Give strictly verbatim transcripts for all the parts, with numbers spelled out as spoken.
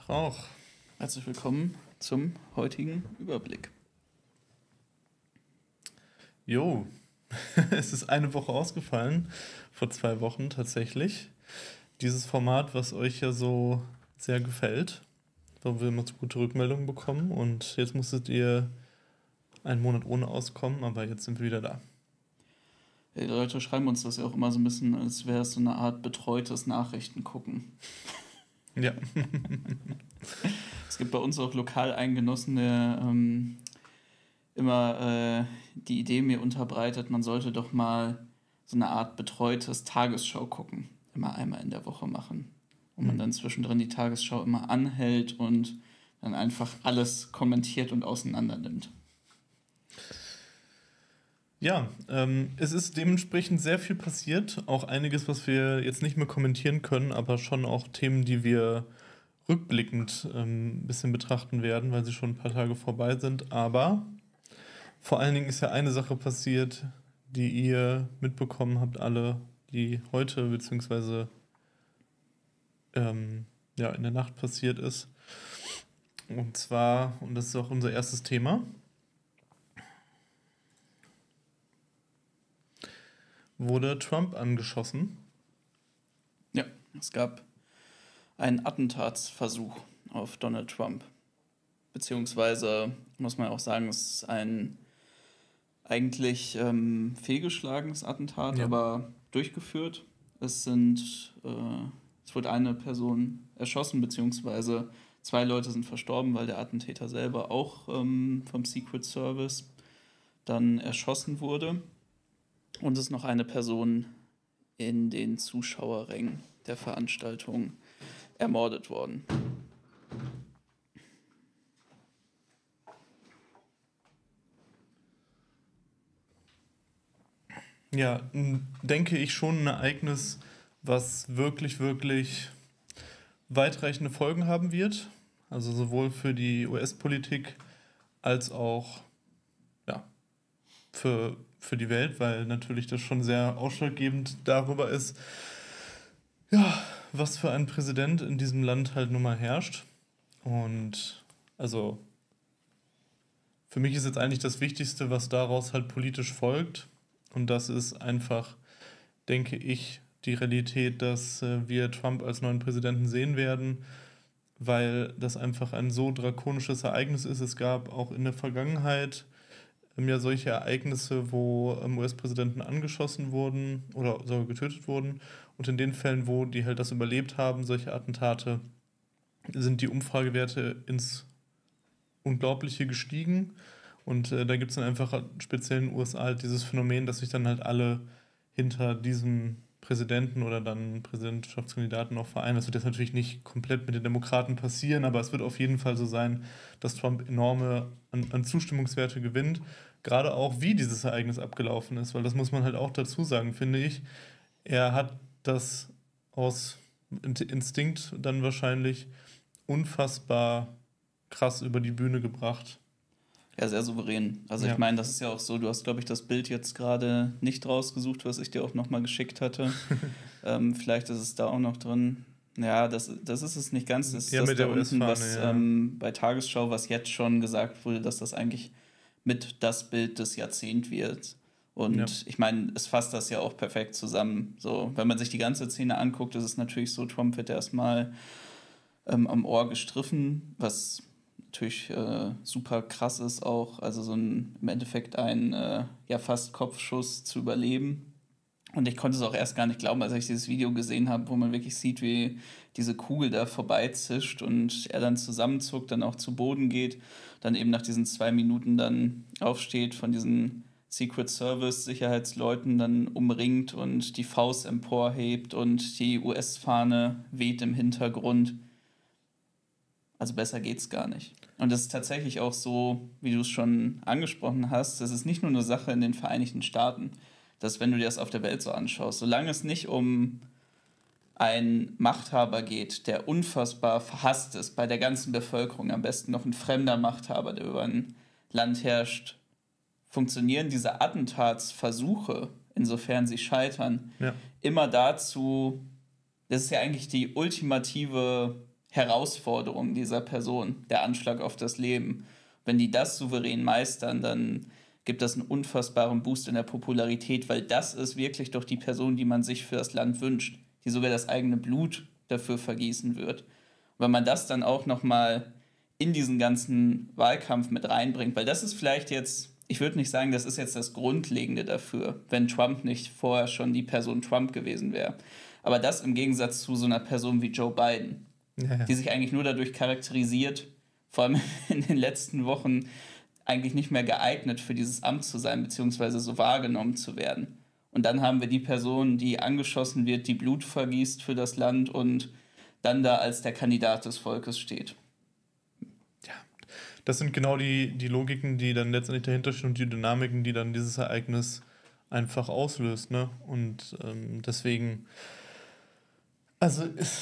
Tag auch. Herzlich willkommen zum heutigen Überblick. Jo, es ist eine Woche ausgefallen, vor zwei Wochen tatsächlich. Dieses Format, was euch ja so sehr gefällt, wo wir immer so gute Rückmeldungen bekommen. Und jetzt musstet ihr einen Monat ohne auskommen, aber jetzt sind wir wieder da. Die Leute schreiben uns das ja auch immer so ein bisschen, als wäre es so eine Art betreutes Nachrichtengucken. Ja. Es gibt bei uns auch lokal einen Genossen, der ähm, immer äh, die Idee mir unterbreitet, man sollte doch mal so eine Art betreutes Tagesschau gucken. Immer einmal in der Woche machen. Wo man Mhm. dann zwischendrin die Tagesschau immer anhält und dann einfach alles kommentiert und auseinander nimmt. Ja, ähm, es ist dementsprechend sehr viel passiert. Auch einiges, was wir jetzt nicht mehr kommentieren können, aber schon auch Themen, die wir rückblickend ähm, ein bisschen betrachten werden, weil sie schon ein paar Tage vorbei sind. Aber vor allen Dingen ist ja eine Sache passiert, die ihr mitbekommen habt, alle, die heute beziehungsweise ähm, ja, in der Nacht passiert ist. Und zwar, und das ist auch unser erstes Thema, wurde Trump angeschossen. Ja, es gab einen Attentatsversuch auf Donald Trump. Beziehungsweise muss man auch sagen, es ist ein eigentlich ähm, fehlgeschlagenes Attentat, Ja. aber durchgeführt. Es sind, äh, es wurde eine Person erschossen, beziehungsweise zwei Leute sind verstorben, weil der Attentäter selber auch ähm, vom Secret Service dann erschossen wurde. Und es ist noch eine Person in den Zuschauerrängen der Veranstaltung ermordet worden. Ja, m, denke ich schon ein Ereignis, was wirklich, wirklich weitreichende Folgen haben wird. Also sowohl für die U S-Politik als auch ja, für, für die Welt, weil natürlich das schon sehr ausschlaggebend darüber ist, ja, was für ein Präsident in diesem Land halt nun mal herrscht. Und also für mich ist jetzt eigentlich das Wichtigste, was daraus halt politisch folgt. Und das ist einfach, denke ich, die Realität, dass äh, wir Trump als neuen Präsidenten sehen werden, weil das einfach ein so drakonisches Ereignis ist. Es gab auch in der Vergangenheit ähm, ja solche Ereignisse, wo ähm, U S-Präsidenten angeschossen wurden oder sogar getötet wurden. Und in den Fällen, wo die halt das überlebt haben, solche Attentate, sind die Umfragewerte ins Unglaubliche gestiegen. Und äh, da gibt es dann einfach speziell in den U S A halt dieses Phänomen, dass sich dann halt alle hinter diesem Präsidenten oder dann Präsidentschaftskandidaten auch vereinen. Das wird jetzt natürlich nicht komplett mit den Demokraten passieren, aber es wird auf jeden Fall so sein, dass Trump enorme an, an Zustimmungswerte gewinnt. Gerade auch, wie dieses Ereignis abgelaufen ist, weil das muss man halt auch dazu sagen, finde ich. Er hat das aus Instinkt dann wahrscheinlich unfassbar krass über die Bühne gebracht. Ja, sehr souverän. Also Ja. ich meine, das ist ja auch so, du hast, glaube ich, das Bild jetzt gerade nicht rausgesucht, was ich dir auch nochmal geschickt hatte. ähm, vielleicht ist es da auch noch drin. Ja, das, das ist es nicht ganz. Das ist Ja, das mit da der unten, U S-Fahne, was ja. ähm, bei Tagesschau, was jetzt schon gesagt wurde, dass das eigentlich mit das Bild des Jahrzehnts wird. Und Ja. ich meine, es fasst das ja auch perfekt zusammen. So, wenn man sich die ganze Szene anguckt, ist es natürlich so, Trump wird erstmal ähm, am Ohr gestriffen, was natürlich äh, super krass ist auch, also so ein, im Endeffekt ein äh, ja fast Kopfschuss zu überleben. Und ich konnte es auch erst gar nicht glauben, als ich dieses Video gesehen habe, wo man wirklich sieht, wie diese Kugel da vorbeizischt und er dann zusammenzuckt, dann auch zu Boden geht, dann eben nach diesen zwei Minuten dann aufsteht, von diesen Secret Service Sicherheitsleuten dann umringt und die Faust emporhebt und die U S-Fahne weht im Hintergrund. Also besser geht's gar nicht. Und das ist tatsächlich auch so, wie du es schon angesprochen hast, das ist nicht nur eine Sache in den Vereinigten Staaten, dass wenn du dir das auf der Welt so anschaust, solange es nicht um einen Machthaber geht, der unfassbar verhasst ist bei der ganzen Bevölkerung, am besten noch ein fremder Machthaber, der über ein Land herrscht, funktionieren diese Attentatsversuche, insofern sie scheitern, Ja. immer dazu, das ist ja eigentlich die ultimative Herausforderung dieser Person, der Anschlag auf das Leben. Wenn die das souverän meistern, dann gibt das einen unfassbaren Boost in der Popularität, weil das ist wirklich doch die Person, die man sich für das Land wünscht, die sogar das eigene Blut dafür vergießen wird. Und wenn man das dann auch nochmal in diesen ganzen Wahlkampf mit reinbringt, weil das ist vielleicht jetzt, ich würde nicht sagen, das ist jetzt das Grundlegende dafür, wenn Trump nicht vorher schon die Person Trump gewesen wäre. Aber das im Gegensatz zu so einer Person wie Joe Biden, ja, ja. die sich eigentlich nur dadurch charakterisiert, vor allem in den letzten Wochen eigentlich nicht mehr geeignet für dieses Amt zu sein, beziehungsweise so wahrgenommen zu werden. Und dann haben wir die Person, die angeschossen wird, die Blut vergießt für das Land und dann da als der Kandidat des Volkes steht. Ja, das sind genau die, die Logiken, die dann letztendlich dahinter stehen und die Dynamiken, die dann dieses Ereignis einfach auslöst. Ne? Und ähm, deswegen, also ist...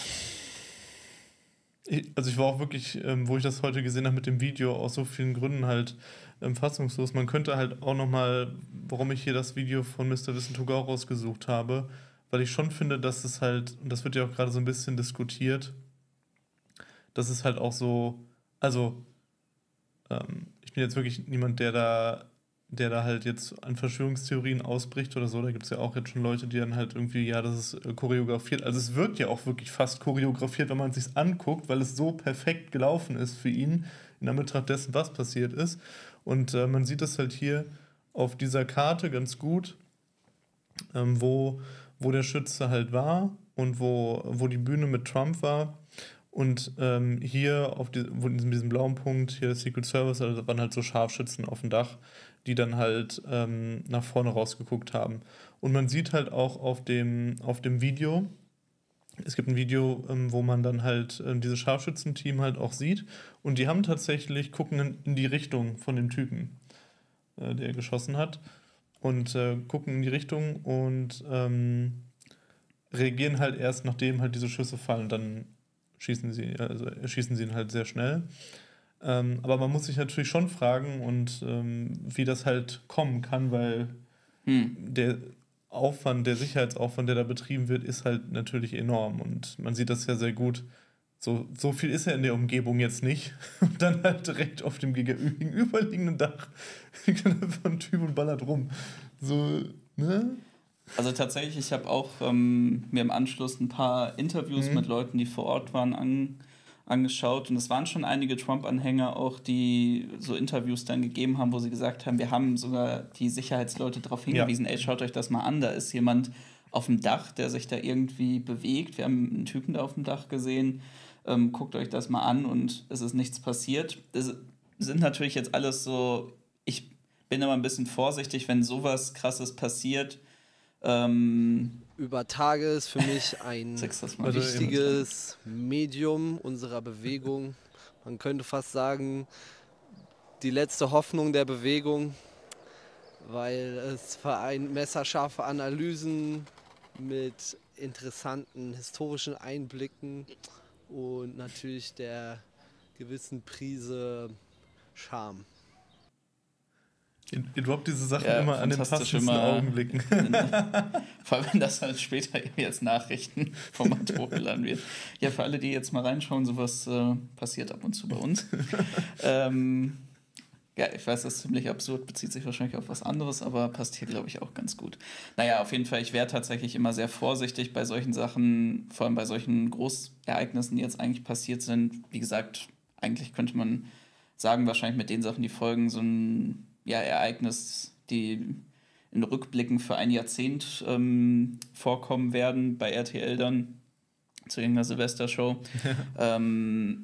Also ich war auch wirklich, ähm, wo ich das heute gesehen habe mit dem Video, aus so vielen Gründen halt ähm, fassungslos. Man könnte halt auch nochmal, warum ich hier das Video von Mister Wissen to Go rausgesucht habe, weil ich schon finde, dass es halt, und das wird ja auch gerade so ein bisschen diskutiert, dass es halt auch so, also ähm, ich bin jetzt wirklich niemand, der da der da halt jetzt an Verschwörungstheorien ausbricht oder so. Da gibt es ja auch jetzt schon Leute, die dann halt irgendwie, ja, das ist choreografiert. Also es wirkt ja auch wirklich fast choreografiert, wenn man es sich anguckt, weil es so perfekt gelaufen ist für ihn, in Anbetracht dessen, was passiert ist. Und äh, man sieht das halt hier auf dieser Karte ganz gut, ähm, wo, wo der Schütze halt war und wo, wo die Bühne mit Trump war. Und ähm, hier auf die, wo in diesem blauen Punkt, hier Secret Service, also da waren halt so Scharfschützen auf dem Dach, die dann halt ähm, nach vorne rausgeguckt haben. Und man sieht halt auch auf dem, auf dem Video, es gibt ein Video, ähm, wo man dann halt ähm, dieses Scharfschützenteam halt auch sieht. Und die haben tatsächlich, gucken in, in die Richtung von dem Typen, äh, der geschossen hat. Und äh, gucken in die Richtung und ähm, reagieren halt erst, nachdem halt diese Schüsse fallen. Dann schießen sie, also erschießen sie ihn halt sehr schnell. Ähm, aber man muss sich natürlich schon fragen, und ähm, wie das halt kommen kann, weil hm. der Aufwand, der Sicherheitsaufwand, der da betrieben wird, ist halt natürlich enorm. Und man sieht das ja sehr gut. So, so viel ist ja in der Umgebung jetzt nicht. Und dann halt direkt auf dem gegenüberliegenden Dach liegt dann einfach ein Typ und ballert rum. So, ne? Also tatsächlich, ich habe auch ähm, mir im Anschluss ein paar Interviews mhm. mit Leuten, die vor Ort waren, an, angeschaut. Und es waren schon einige Trump-Anhänger auch, die so Interviews dann gegeben haben, wo sie gesagt haben, wir haben sogar die Sicherheitsleute darauf hingewiesen, ja. ey, schaut euch das mal an, da ist jemand auf dem Dach, der sich da irgendwie bewegt. Wir haben einen Typen da auf dem Dach gesehen. Ähm, guckt euch das mal an und es ist nichts passiert. Das sind natürlich jetzt alles so, ich bin immer ein bisschen vorsichtig, wenn sowas Krasses passiert. Ähm, Über Tage ist für mich ein wichtiges Medium unserer Bewegung. Man könnte fast sagen, die letzte Hoffnung der Bewegung, weil es vereint messerscharfe Analysen mit interessanten historischen Einblicken und natürlich der gewissen Prise Charme. Ihr, ihr droppt diese Sachen ja, immer an den passendsten Augenblicken. Vor allem, wenn das halt später jetzt Nachrichtenformat hochgeladen wird. Ja, für alle, die jetzt mal reinschauen, sowas äh, passiert ab und zu bei uns. ähm, ja, ich weiß, das ist ziemlich absurd, bezieht sich wahrscheinlich auf was anderes, aber passt hier, glaube ich, auch ganz gut. Naja, auf jeden Fall, ich wäre tatsächlich immer sehr vorsichtig bei solchen Sachen, vor allem bei solchen Großereignissen, die jetzt eigentlich passiert sind. Wie gesagt, eigentlich könnte man sagen, wahrscheinlich mit den Sachen, die folgen, so ein ja, Ereignis, die in Rückblicken für ein Jahrzehnt ähm, vorkommen werden bei R T L dann zu irgendeiner Silvestershow. ähm,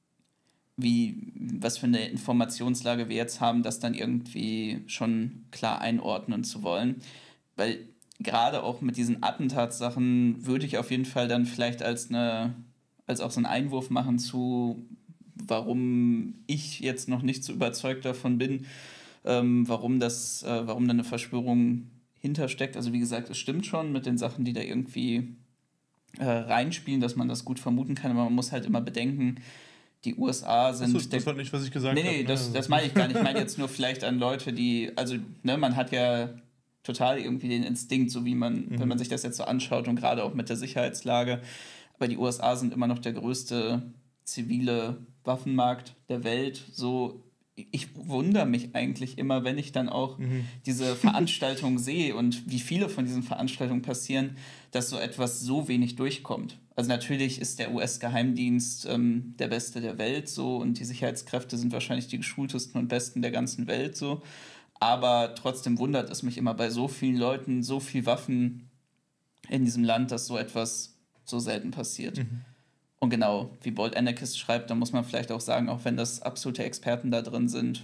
wie, was für eine Informationslage wir jetzt haben, das dann irgendwie schon klar einordnen zu wollen. Weil gerade auch mit diesen Attentatsachen würde ich auf jeden Fall dann vielleicht als eine, als auch so einen Einwurf machen zu, warum ich jetzt noch nicht so überzeugt davon bin, Ähm, warum das, äh, warum da eine Verschwörung hintersteckt. Also wie gesagt, es stimmt schon mit den Sachen, die da irgendwie äh, reinspielen, dass man das gut vermuten kann, aber man muss halt immer bedenken, die U S A sind... Achso, das war nicht, was ich gesagt habe. Nee, nee, hab, das, ne? das meine ich gar nicht. Ich meine jetzt nur vielleicht an Leute, die, also ne, man hat ja total irgendwie den Instinkt, so wie man, mhm. wenn man sich das jetzt so anschaut und gerade auch mit der Sicherheitslage, aber die U S A sind immer noch der größte zivile Waffenmarkt der Welt. So, ich wundere mich eigentlich immer, wenn ich dann auch mhm. diese Veranstaltungen sehe und wie viele von diesen Veranstaltungen passieren, dass so etwas so wenig durchkommt. Also natürlich ist der U S-Geheimdienst ähm, der beste der Welt so und die Sicherheitskräfte sind wahrscheinlich die geschultesten und besten der ganzen Welt so. Aber trotzdem wundert es mich immer bei so vielen Leuten, so viel Waffen in diesem Land, dass so etwas so selten passiert. Mhm. Und genau, wie Bold Anarchist schreibt, da muss man vielleicht auch sagen, auch wenn das absolute Experten da drin sind,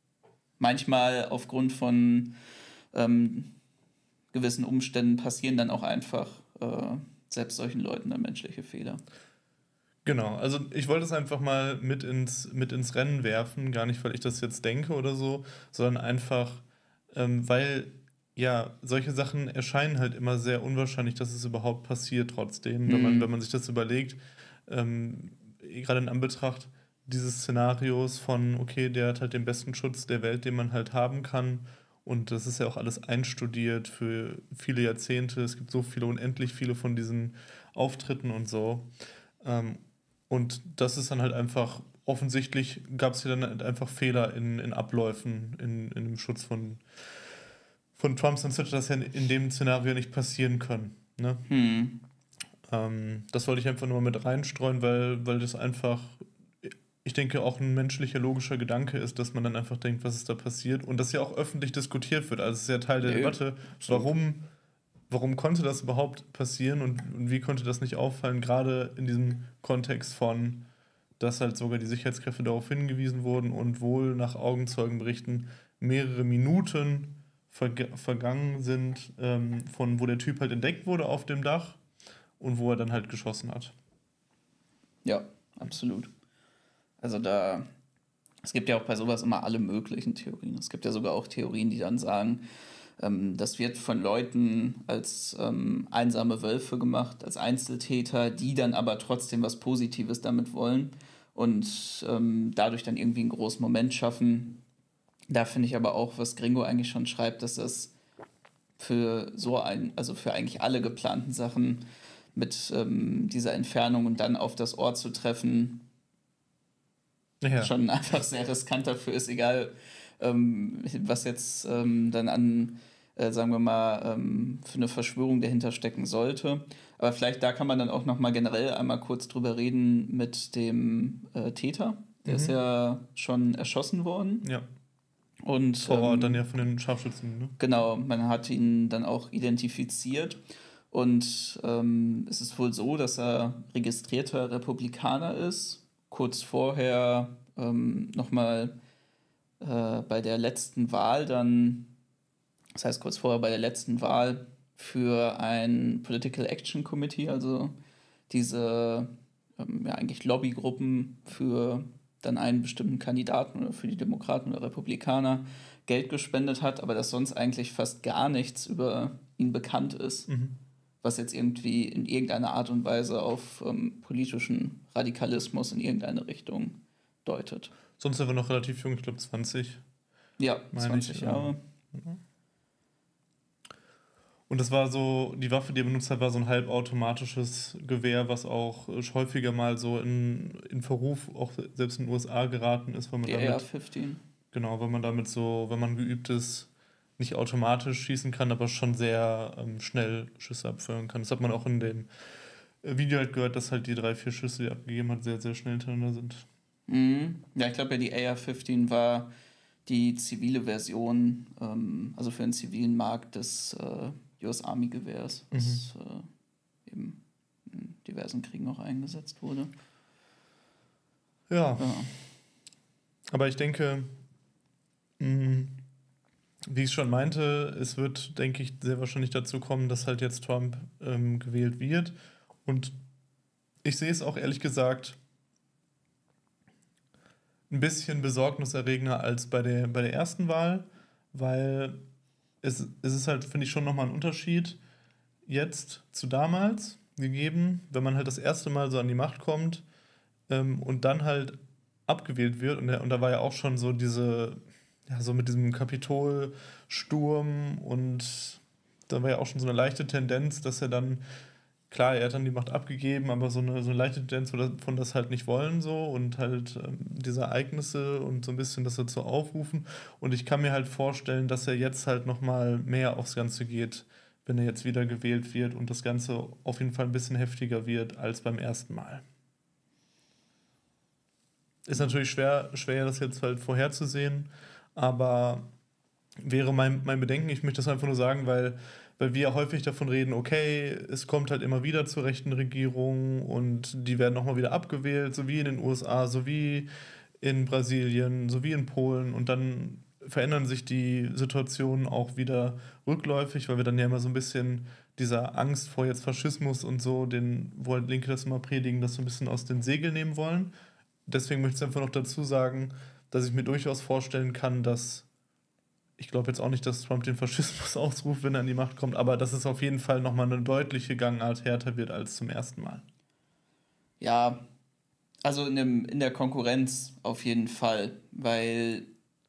manchmal aufgrund von ähm, gewissen Umständen passieren dann auch einfach äh, selbst solchen Leuten dann menschliche Fehler. Genau, also ich wollte es einfach mal mit ins, mit ins Rennen werfen, gar nicht, weil ich das jetzt denke oder so, sondern einfach, ähm, weil ja, solche Sachen erscheinen halt immer sehr unwahrscheinlich, dass es überhaupt passiert trotzdem, mhm. wenn man, wenn man sich das überlegt, ähm, gerade in Anbetracht dieses Szenarios von, okay, der hat halt den besten Schutz der Welt, den man halt haben kann und das ist ja auch alles einstudiert für viele Jahrzehnte, es gibt so viele, unendlich viele von diesen Auftritten und so ähm, und das ist dann halt einfach, offensichtlich gab es hier dann halt einfach Fehler in, in Abläufen, in, in dem Schutz von von Trump, sonst hätte das ja in dem Szenario nicht passieren können. Ne? Hm. Ähm, das wollte ich einfach nur mit reinstreuen, weil, weil das einfach, ich denke, auch ein menschlicher, logischer Gedanke ist, dass man dann einfach denkt, was ist da passiert und das ja auch öffentlich diskutiert wird. Also es ist ja Teil der nee, Debatte, warum, warum konnte das überhaupt passieren und, und wie konnte das nicht auffallen, gerade in diesem Kontext von, dass halt sogar die Sicherheitskräfte darauf hingewiesen wurden und wohl nach Augenzeugenberichten mehrere Minuten verg- vergangen sind, ähm, von wo der Typ halt entdeckt wurde auf dem Dach und wo er dann halt geschossen hat. Ja, absolut. Also da, es gibt ja auch bei sowas immer alle möglichen Theorien. Es gibt ja sogar auch Theorien, die dann sagen, ähm, das wird von Leuten als ähm, einsame Wölfe gemacht, als Einzeltäter, die dann aber trotzdem was Positives damit wollen und ähm, dadurch dann irgendwie einen großen Moment schaffen. Da finde ich aber auch, was Gringo eigentlich schon schreibt, dass das für so ein, also für eigentlich alle geplanten Sachen mit ähm, dieser Entfernung und dann auf das Ort zu treffen, ja. schon einfach sehr riskant dafür ist, egal ähm, was jetzt ähm, dann an, äh, sagen wir mal, ähm, für eine Verschwörung dahinter stecken sollte. Aber vielleicht da kann man dann auch nochmal generell einmal kurz drüber reden mit dem äh, Täter. Der mhm. ist ja schon erschossen worden. Ja. Und, vor Ort ähm, dann ja von den Scharfschützen, ne? Genau, man hat ihn dann auch identifiziert. Und ähm, es ist wohl so, dass er registrierter Republikaner ist. Kurz vorher ähm, nochmal äh, bei der letzten Wahl dann, das heißt kurz vorher bei der letzten Wahl für ein Political Action Committee, also diese ähm, ja eigentlich Lobbygruppen für dann einen bestimmten Kandidaten oder für die Demokraten oder Republikaner Geld gespendet hat, aber dass sonst eigentlich fast gar nichts über ihn bekannt ist, mhm. was jetzt irgendwie in irgendeiner Art und Weise auf ähm, politischen Radikalismus in irgendeine Richtung deutet. Sonst ist er noch relativ jung, ich glaube zwanzig. Ja, zwanzig ich, Jahre. Ja. Und das war so, die Waffe, die er benutzt hat, war so ein halbautomatisches Gewehr, was auch häufiger mal so in, in Verruf, auch selbst in den U S A geraten ist, weil man die damit, A R fünfzehn. Genau, weil man damit so, wenn man geübt ist, nicht automatisch schießen kann, aber schon sehr ähm, schnell Schüsse abfeuern kann. Das hat man auch in dem Video halt gehört, dass halt die drei, vier Schüsse, die er abgegeben hat, sehr, sehr schnell hintereinander sind. Mhm. Ja, ich glaube ja, die A R fünfzehn war die zivile Version, ähm, also für den zivilen Markt des äh, U S Army Gewehrs, was mhm. äh, eben in diversen Kriegen auch eingesetzt wurde. Ja. ja. Aber ich denke, mh, wie ich schon meinte, es wird, denke ich, sehr wahrscheinlich dazu kommen, dass halt jetzt Trump ähm, gewählt wird. Und ich sehe es auch ehrlich gesagt ein bisschen besorgniserregender als bei der, bei der ersten Wahl, weil es, es ist halt, finde ich, schon nochmal ein Unterschied jetzt zu damals gegeben, wenn man halt das erste Mal so an die Macht kommt ähm, und dann halt abgewählt wird. Und, der, und da war ja auch schon so diese, ja, so mit diesem Kapitolsturm und da war ja auch schon so eine leichte Tendenz, dass er dann klar, er hat dann die Macht abgegeben, aber so eine, so eine leichte Tendenz von das halt nicht wollen so und halt ähm, diese Ereignisse und so ein bisschen das dazu aufrufen. Und ich kann mir halt vorstellen, dass er jetzt halt nochmal mehr aufs Ganze geht, wenn er jetzt wieder gewählt wird und das Ganze auf jeden Fall ein bisschen heftiger wird als beim ersten Mal. Ist natürlich schwer, schwer das jetzt halt vorherzusehen, aber wäre mein, mein Bedenken, ich möchte das einfach nur sagen, weil weil wir häufig davon reden, okay, es kommt halt immer wieder zu rechten Regierungen und die werden nochmal wieder abgewählt, so wie in den U S A, so wie in Brasilien, so wie in Polen und dann verändern sich die Situationen auch wieder rückläufig, weil wir dann ja immer so ein bisschen dieser Angst vor jetzt Faschismus und so, den, wo halt Linke das immer predigen, das so ein bisschen aus den Segeln nehmen wollen. Deswegen möchte ich einfach noch dazu sagen, dass ich mir durchaus vorstellen kann, dass ich glaube jetzt auch nicht, dass Trump den Faschismus ausruft, wenn er an die Macht kommt, aber dass es auf jeden Fall nochmal eine deutliche Gangart härter wird als zum ersten Mal. Ja, also in, dem, in der Konkurrenz auf jeden Fall, weil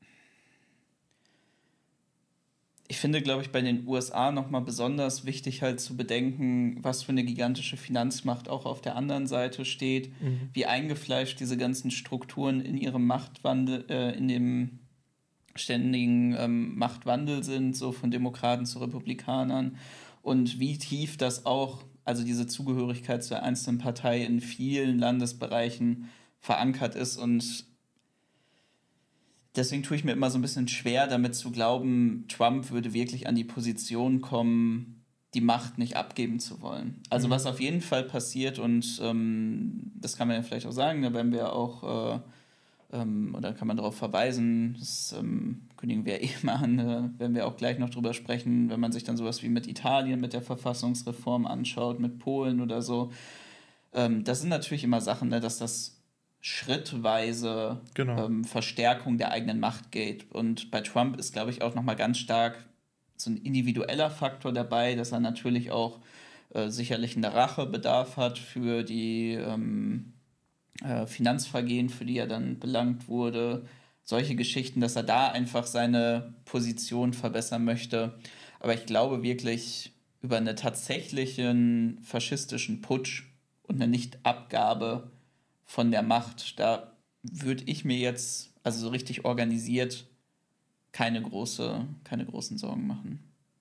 ich finde, glaube ich, bei den U S A nochmal besonders wichtig halt zu bedenken, was für eine gigantische Finanzmacht auch auf der anderen Seite steht, mhm. wie eingefleischt diese ganzen Strukturen in ihrem Machtwandel, äh, in dem ständigen ähm, Machtwandel sind, so von Demokraten zu Republikanern und wie tief das auch, also diese Zugehörigkeit zur einzelnen Partei in vielen Landesbereichen verankert ist und deswegen tue ich mir immer so ein bisschen schwer damit zu glauben, Trump würde wirklich an die Position kommen, die Macht nicht abgeben zu wollen. Also mhm. was auf jeden Fall passiert und ähm, das kann man ja vielleicht auch sagen, da werden wir auch äh, Ähm, oder kann man darauf verweisen, das ähm, kündigen wir eh mal an, äh, werden wir auch gleich noch drüber sprechen, wenn man sich dann sowas wie mit Italien, mit der Verfassungsreform anschaut, mit Polen oder so. Ähm, das sind natürlich immer Sachen, ne, dass das schrittweise genau. ähm, Verstärkung der eigenen Macht geht. Und bei Trump ist, glaube ich, auch nochmal ganz stark so ein individueller Faktor dabei, dass er natürlich auch äh, sicherlich einen Rachebedarf hat für die ähm, Äh, Finanzvergehen, für die er dann belangt wurde, solche Geschichten, dass er da einfach seine Position verbessern möchte. Aber ich glaube wirklich, über einen tatsächlichen faschistischen Putsch und eine Nichtabgabe von der Macht, da würde ich mir jetzt, also so richtig organisiert, keine, große, keine großen Sorgen machen.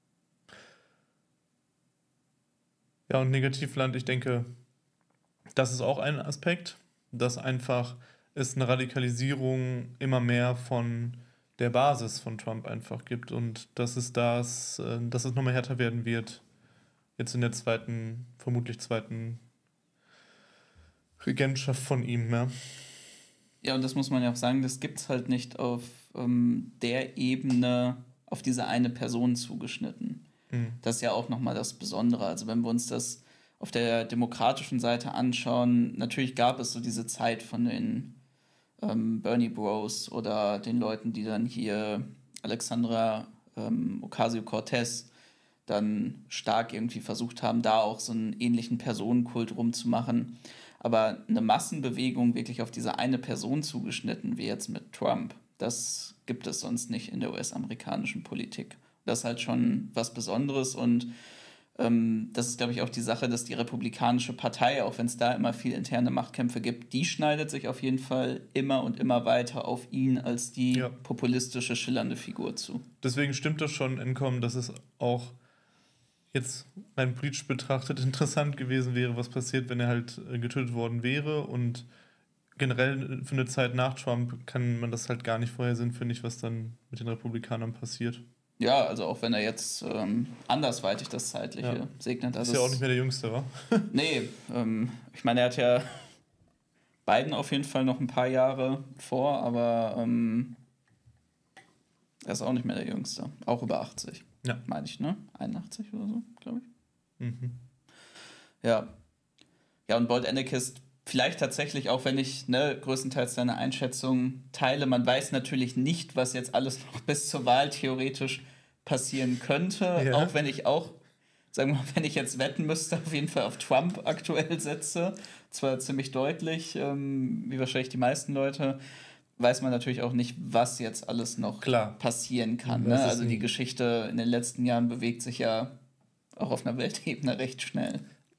Ja, und Negativland, ich denke, das ist auch ein Aspekt, dass einfach es eine Radikalisierung immer mehr von der Basis von Trump einfach gibt und dass es das, dass es nochmal härter werden wird, jetzt in der zweiten, vermutlich zweiten Regentschaft von ihm, ja. Ja, und das muss man ja auch sagen, das gibt es halt nicht auf ähm, der Ebene, auf diese eine Person zugeschnitten. Mhm. Das ist ja auch nochmal das Besondere. Also wenn wir uns das auf der demokratischen Seite anschauen, natürlich gab es so diese Zeit von den ähm, Bernie Bros oder den Leuten, die dann hier Alexandra ähm, Ocasio-Cortez dann stark irgendwie versucht haben, da auch so einen ähnlichen Personenkult rumzumachen. Aber eine Massenbewegung wirklich auf diese eine Person zugeschnitten, wie jetzt mit Trump, das gibt es sonst nicht in der U S-amerikanischen Politik. Das ist halt schon was Besonderes und ähm, das ist, glaube ich, auch die Sache, dass die Republikanische Partei, auch wenn es da immer viel interne Machtkämpfe gibt, die schneidet sich auf jeden Fall immer und immer weiter auf ihn als die ja. populistische, schillernde Figur zu. Deswegen stimmt das schon, Entkommen, dass es auch jetzt rein politisch betrachtet interessant gewesen wäre, was passiert, wenn er halt getötet worden wäre und generell für eine Zeit nach Trump kann man das halt gar nicht vorhersehen, finde ich, was dann mit den Republikanern passiert. Ja, also auch wenn er jetzt ähm, andersweitig das Zeitliche ja. segnet. Also ist ja auch nicht mehr der Jüngste, wa? Nee, ähm, ich meine, er hat ja Biden auf jeden Fall noch ein paar Jahre vor, aber ähm, er ist auch nicht mehr der Jüngste. Auch über achtzig, ja. meine ich, ne? einundachtzig oder so, glaube ich. Mhm. Ja. Ja, und Bold Anarchist, vielleicht tatsächlich, auch wenn ich ne, größtenteils deine Einschätzung teile, man weiß natürlich nicht, was jetzt alles noch bis zur Wahl theoretisch passieren könnte, ja. auch wenn ich auch, sagen wir mal, wenn ich jetzt wetten müsste, auf jeden Fall auf Trump aktuell setze, zwar ziemlich deutlich, ähm, wie wahrscheinlich die meisten Leute, weiß man natürlich auch nicht, was jetzt alles noch Klar. passieren kann. Ne? Also die Geschichte in den letzten Jahren bewegt sich ja auch auf einer Weltebene recht schnell.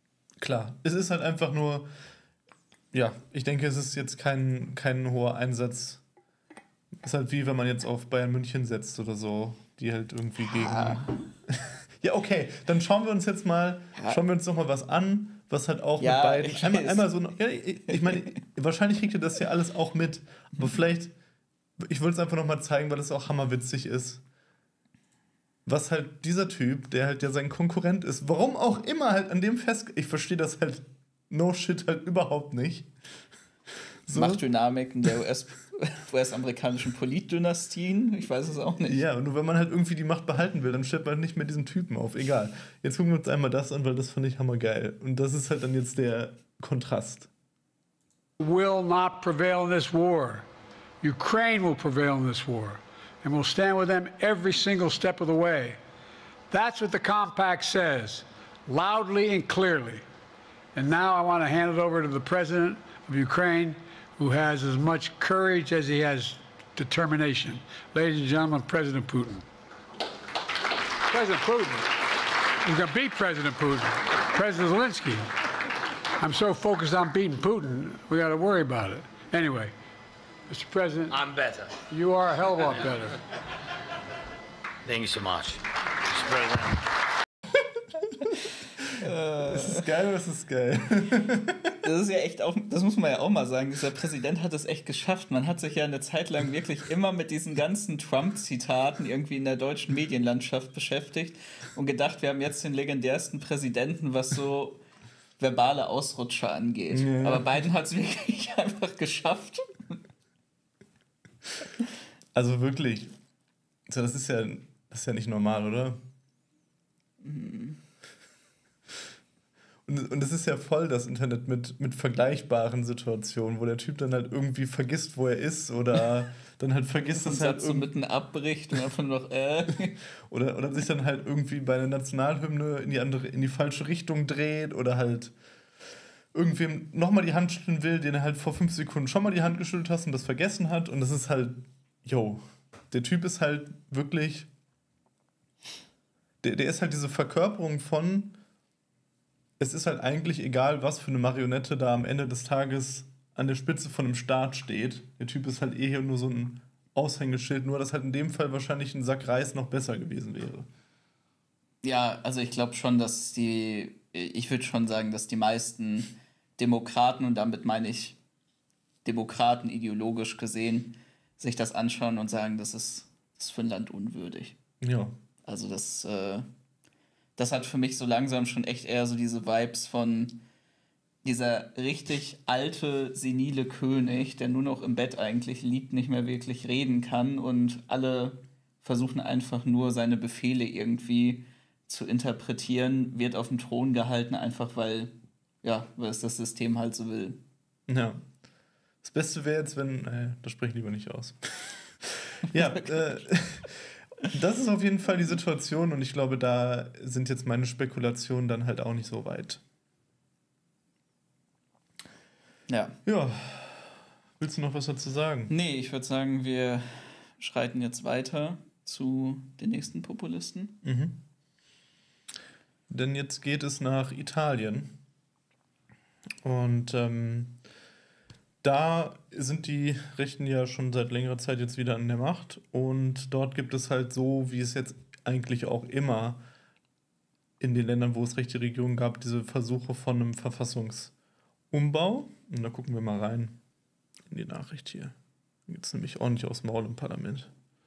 klar. Es ist halt einfach nur, ja, ich denke, es ist jetzt kein, kein hoher Einsatz. Es ist halt wie, wenn man jetzt auf Bayern München setzt oder so, die halt irgendwie gegen... Ja, ja okay, dann schauen wir uns jetzt mal, ja. schauen wir uns noch mal was an, was halt auch ja, mit beiden... Einmal, einmal so, ja, ich, ich meine, wahrscheinlich kriegt ihr das ja alles auch mit, aber vielleicht, ich wollte es einfach noch mal zeigen, weil es auch hammerwitzig ist. Was halt dieser Typ, der halt ja sein Konkurrent ist, warum auch immer halt an dem fest... Ich verstehe das halt no shit halt überhaupt nicht. So. Machtdynamiken der U S, U S-amerikanischen Politdynastien, ich weiß es auch nicht. Ja, und nur wenn man halt irgendwie die Macht behalten will, dann stellt man nicht mehr diesen Typen auf. Egal. Jetzt gucken wir uns einmal das an, weil das fand ich hammergeil. Und das ist halt dann jetzt der Kontrast. Will not prevail in this war. Ukraine will prevail in this war. And we'll stand with them every single step of the way. That's what the compact says, loudly and clearly. And now I want to hand it over to the president of Ukraine, who has as much courage as he has determination. Ladies and gentlemen, President Putin. President Putin. He's going to beat President Putin. President Zelensky. I'm so focused on beating Putin, we got to worry about it. Anyway, Mister President. I'm better. You are a hell of a lot better. Thank you so much, Mister President. Das ist geil, das ist geil. Das ist ja echt auch, das muss man ja auch mal sagen, dieser Präsident hat es echt geschafft. Man hat sich ja eine Zeit lang wirklich immer mit diesen ganzen Trump-Zitaten irgendwie in der deutschen Medienlandschaft beschäftigt und gedacht, wir haben jetzt den legendärsten Präsidenten, was so verbale Ausrutscher angeht. Ja. Aber Biden hat es wirklich einfach geschafft. Also wirklich, das ist ja, das ist ja nicht normal, oder? Mhm. Und, und es ist ja voll das Internet mit, mit vergleichbaren Situationen, wo der Typ dann halt irgendwie vergisst, wo er ist oder dann halt vergisst, dass er halt so mitten abbricht und einfach noch äh. oder, oder sich dann halt irgendwie bei einer Nationalhymne in die andere, in die falsche Richtung dreht oder halt irgendwem nochmal die Hand schütteln will, den er halt vor fünf Sekunden schon mal die Hand geschüttelt hast und das vergessen hat. Und das ist halt, yo, der Typ ist halt wirklich, der, der ist halt diese Verkörperung von, es ist halt eigentlich egal, was für eine Marionette da am Ende des Tages an der Spitze von einem Staat steht. Der Typ ist halt eh hier nur so ein Aushängeschild, nur dass halt in dem Fall wahrscheinlich ein Sack Reis noch besser gewesen wäre. Ja, also ich glaube schon, dass die, ich würde schon sagen, dass die meisten Demokraten, und damit meine ich Demokraten ideologisch gesehen, sich das anschauen und sagen, das ist, das ist für ein Land unwürdig. Ja. Also das, äh, das hat für mich so langsam schon echt eher so diese Vibes von dieser richtig alte, senile König, der nur noch im Bett eigentlich liegt, nicht mehr wirklich reden kann und alle versuchen einfach nur seine Befehle irgendwie zu interpretieren, wird auf dem Thron gehalten, einfach weil, ja, weil es das System halt so will. Ja. Das Beste wäre jetzt, wenn, äh, das spreche ich lieber nicht aus. ja, äh, das ist auf jeden Fall die Situation und ich glaube, da sind jetzt meine Spekulationen dann halt auch nicht so weit. Ja. Ja. Willst du noch was dazu sagen? Nee, ich würde sagen, wir schreiten jetzt weiter zu den nächsten Populisten. Mhm. Denn jetzt geht es nach Italien. Und ähm, da sind die Rechten ja schon seit längerer Zeit jetzt wieder an der Macht. Und dort gibt es halt so, wie es jetzt eigentlich auch immer in den Ländern, wo es rechte Regierungen gab, diese Versuche von einem Verfassungsumbau. Und da gucken wir mal rein in die Nachricht hier. Da geht es nämlich ordentlich aufs Maul im Parlament.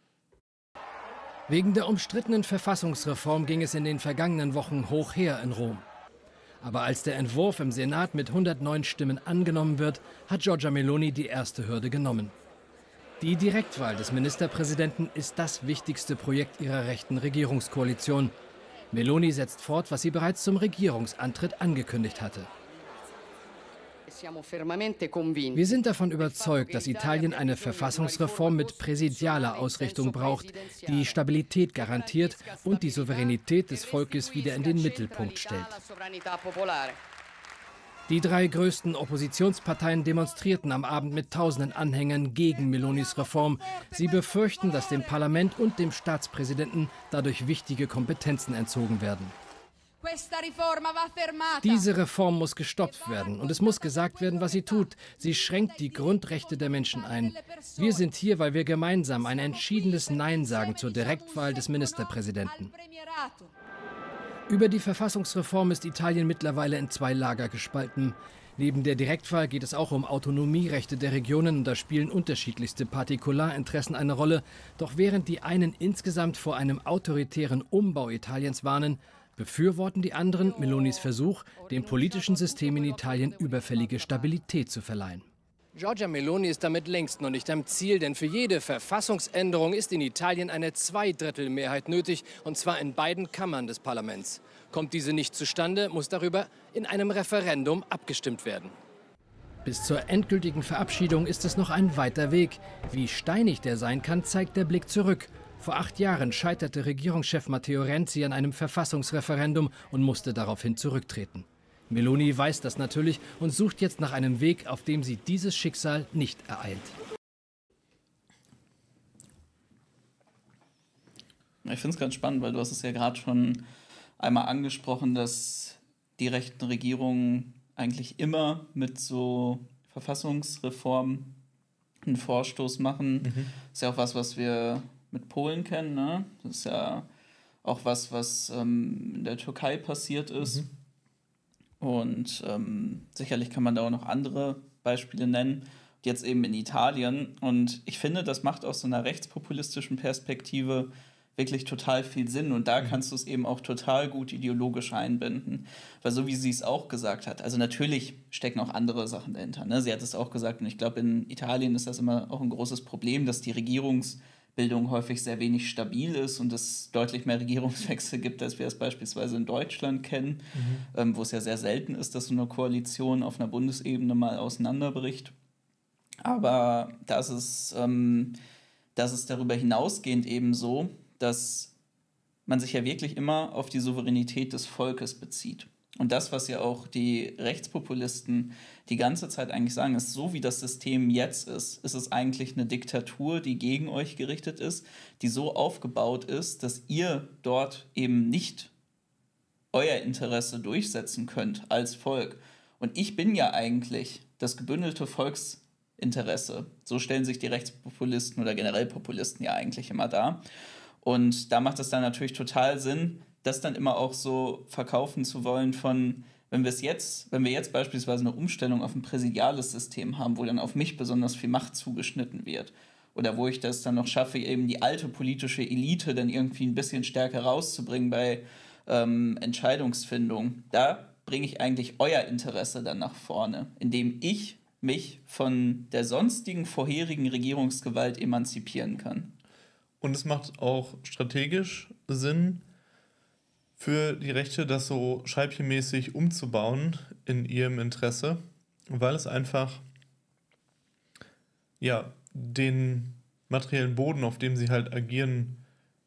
Wegen der umstrittenen Verfassungsreform ging es in den vergangenen Wochen hoch her in Rom. Aber als der Entwurf im Senat mit hundertneun Stimmen angenommen wird, hat Giorgia Meloni die erste Hürde genommen. Die Direktwahl des Ministerpräsidenten ist das wichtigste Projekt ihrer rechten Regierungskoalition. Meloni setzt fort, was sie bereits zum Regierungsantritt angekündigt hatte. Wir sind davon überzeugt, dass Italien eine Verfassungsreform mit präsidialer Ausrichtung braucht, die Stabilität garantiert und die Souveränität des Volkes wieder in den Mittelpunkt stellt. Die drei größten Oppositionsparteien demonstrierten am Abend mit tausenden Anhängern gegen Melonis Reform. Sie befürchten, dass dem Parlament und dem Staatspräsidenten dadurch wichtige Kompetenzen entzogen werden. Diese Reform muss gestoppt werden und es muss gesagt werden, was sie tut. Sie schränkt die Grundrechte der Menschen ein. Wir sind hier, weil wir gemeinsam ein entschiedenes Nein sagen zur Direktwahl des Ministerpräsidenten. Über die Verfassungsreform ist Italien mittlerweile in zwei Lager gespalten. Neben der Direktwahl geht es auch um Autonomierechte der Regionen und da spielen unterschiedlichste Partikularinteressen eine Rolle. Doch während die einen insgesamt vor einem autoritären Umbau Italiens warnen, befürworten die anderen Melonis Versuch, dem politischen System in Italien überfällige Stabilität zu verleihen. Giorgia Meloni ist damit längst noch nicht am Ziel, denn für jede Verfassungsänderung ist in Italien eine Zweidrittelmehrheit nötig, und zwar in beiden Kammern des Parlaments. Kommt diese nicht zustande, muss darüber in einem Referendum abgestimmt werden. Bis zur endgültigen Verabschiedung ist es noch ein weiter Weg. Wie steinig der sein kann, zeigt der Blick zurück. Vor acht Jahren scheiterte Regierungschef Matteo Renzi an einem Verfassungsreferendum und musste daraufhin zurücktreten. Meloni weiß das natürlich und sucht jetzt nach einem Weg, auf dem sie dieses Schicksal nicht ereilt. Ich finde es ganz spannend, weil du hast es ja gerade schon einmal angesprochen, dass die rechten Regierungen eigentlich immer mit so Verfassungsreformen einen Vorstoß machen. Mhm. Das ist ja auch was, was wir mit Polen kennen, ne? Das ist ja auch was, was ähm, in der Türkei passiert ist. Mhm. Und ähm, sicherlich kann man da auch noch andere Beispiele nennen. Jetzt eben in Italien. Und ich finde, das macht aus so einer rechtspopulistischen Perspektive wirklich total viel Sinn. Und da mhm. kannst du es eben auch total gut ideologisch einbinden. Weil so wie sie es auch gesagt hat, also natürlich stecken auch andere Sachen dahinter. Ne? Sie hat es auch gesagt, und ich glaube, in Italien ist das immer auch ein großes Problem, dass die Regierungsbildung häufig sehr wenig stabil ist und es deutlich mehr Regierungswechsel gibt, als wir es beispielsweise in Deutschland kennen, mhm. ähm, wo es ja sehr selten ist, dass so eine Koalition auf einer Bundesebene mal auseinanderbricht. Aber das ist, ähm, das ist darüber hinausgehend eben so, dass man sich ja wirklich immer auf die Souveränität des Volkes bezieht. Und das, was ja auch die Rechtspopulisten die ganze Zeit eigentlich sagen, ist, so wie das System jetzt ist, ist es eigentlich eine Diktatur, die gegen euch gerichtet ist, die so aufgebaut ist, dass ihr dort eben nicht euer Interesse durchsetzen könnt als Volk. Und ich bin ja eigentlich das gebündelte Volksinteresse. So stellen sich die Rechtspopulisten oder generell Populisten ja eigentlich immer dar. Und da macht es dann natürlich total Sinn, das dann immer auch so verkaufen zu wollen von, wenn wir es jetzt, wenn wir jetzt beispielsweise eine Umstellung auf ein präsidiales System haben, wo dann auf mich besonders viel Macht zugeschnitten wird, oder wo ich das dann noch schaffe, eben die alte politische Elite dann irgendwie ein bisschen stärker rauszubringen bei ähm, Entscheidungsfindung, da bringe ich eigentlich euer Interesse dann nach vorne, indem ich mich von der sonstigen vorherigen Regierungsgewalt emanzipieren kann. Und es macht auch strategisch Sinn für die Rechte, das so scheibchenmäßig umzubauen in ihrem Interesse, weil es einfach ja, den materiellen Boden, auf dem sie halt agieren,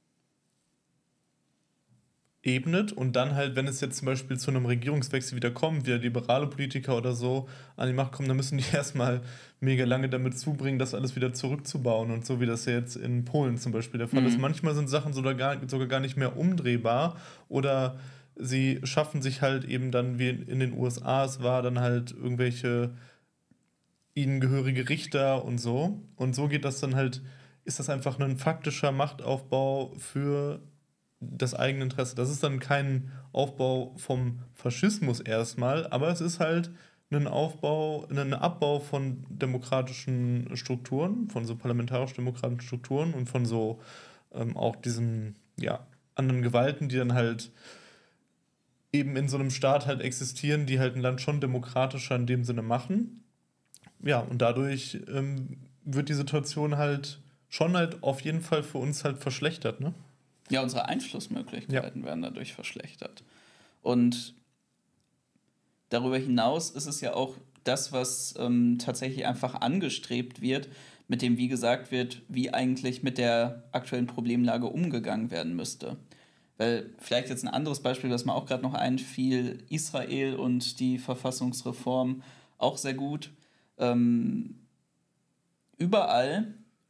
ebnet und dann halt, wenn es jetzt zum Beispiel zu einem Regierungswechsel wieder kommt, wieder liberale Politiker oder so an die Macht kommen, dann müssen die erstmal mega lange damit zubringen, das alles wieder zurückzubauen und so wie das ja jetzt in Polen zum Beispiel der Fall mhm. ist. Manchmal sind Sachen sogar gar, sogar gar nicht mehr umdrehbar oder sie schaffen sich halt eben dann, wie in den U S A es war, dann halt irgendwelche ihnen gehörige Richter und so und so geht das dann halt, ist das einfach ein faktischer Machtaufbau für das eigene Interesse. Das ist dann kein Aufbau vom Faschismus erstmal, aber es ist halt ein Aufbau, ein Abbau von demokratischen Strukturen, von so parlamentarisch-demokratischen Strukturen und von so ähm, auch diesen ja, anderen Gewalten, die dann halt eben in so einem Staat halt existieren, die halt ein Land schon demokratischer in dem Sinne machen. Ja, und dadurch ähm, wird die Situation halt schon halt auf jeden Fall für uns halt verschlechtert, ne? Ja, unsere Einflussmöglichkeiten ja. werden dadurch verschlechtert. Und darüber hinaus ist es ja auch das, was ähm, tatsächlich einfach angestrebt wird, mit dem, wie gesagt wird, wie eigentlich mit der aktuellen Problemlage umgegangen werden müsste. Weil vielleicht jetzt ein anderes Beispiel, das mir auch gerade noch einfiel, Israel und die Verfassungsreform auch sehr gut. Ähm, überall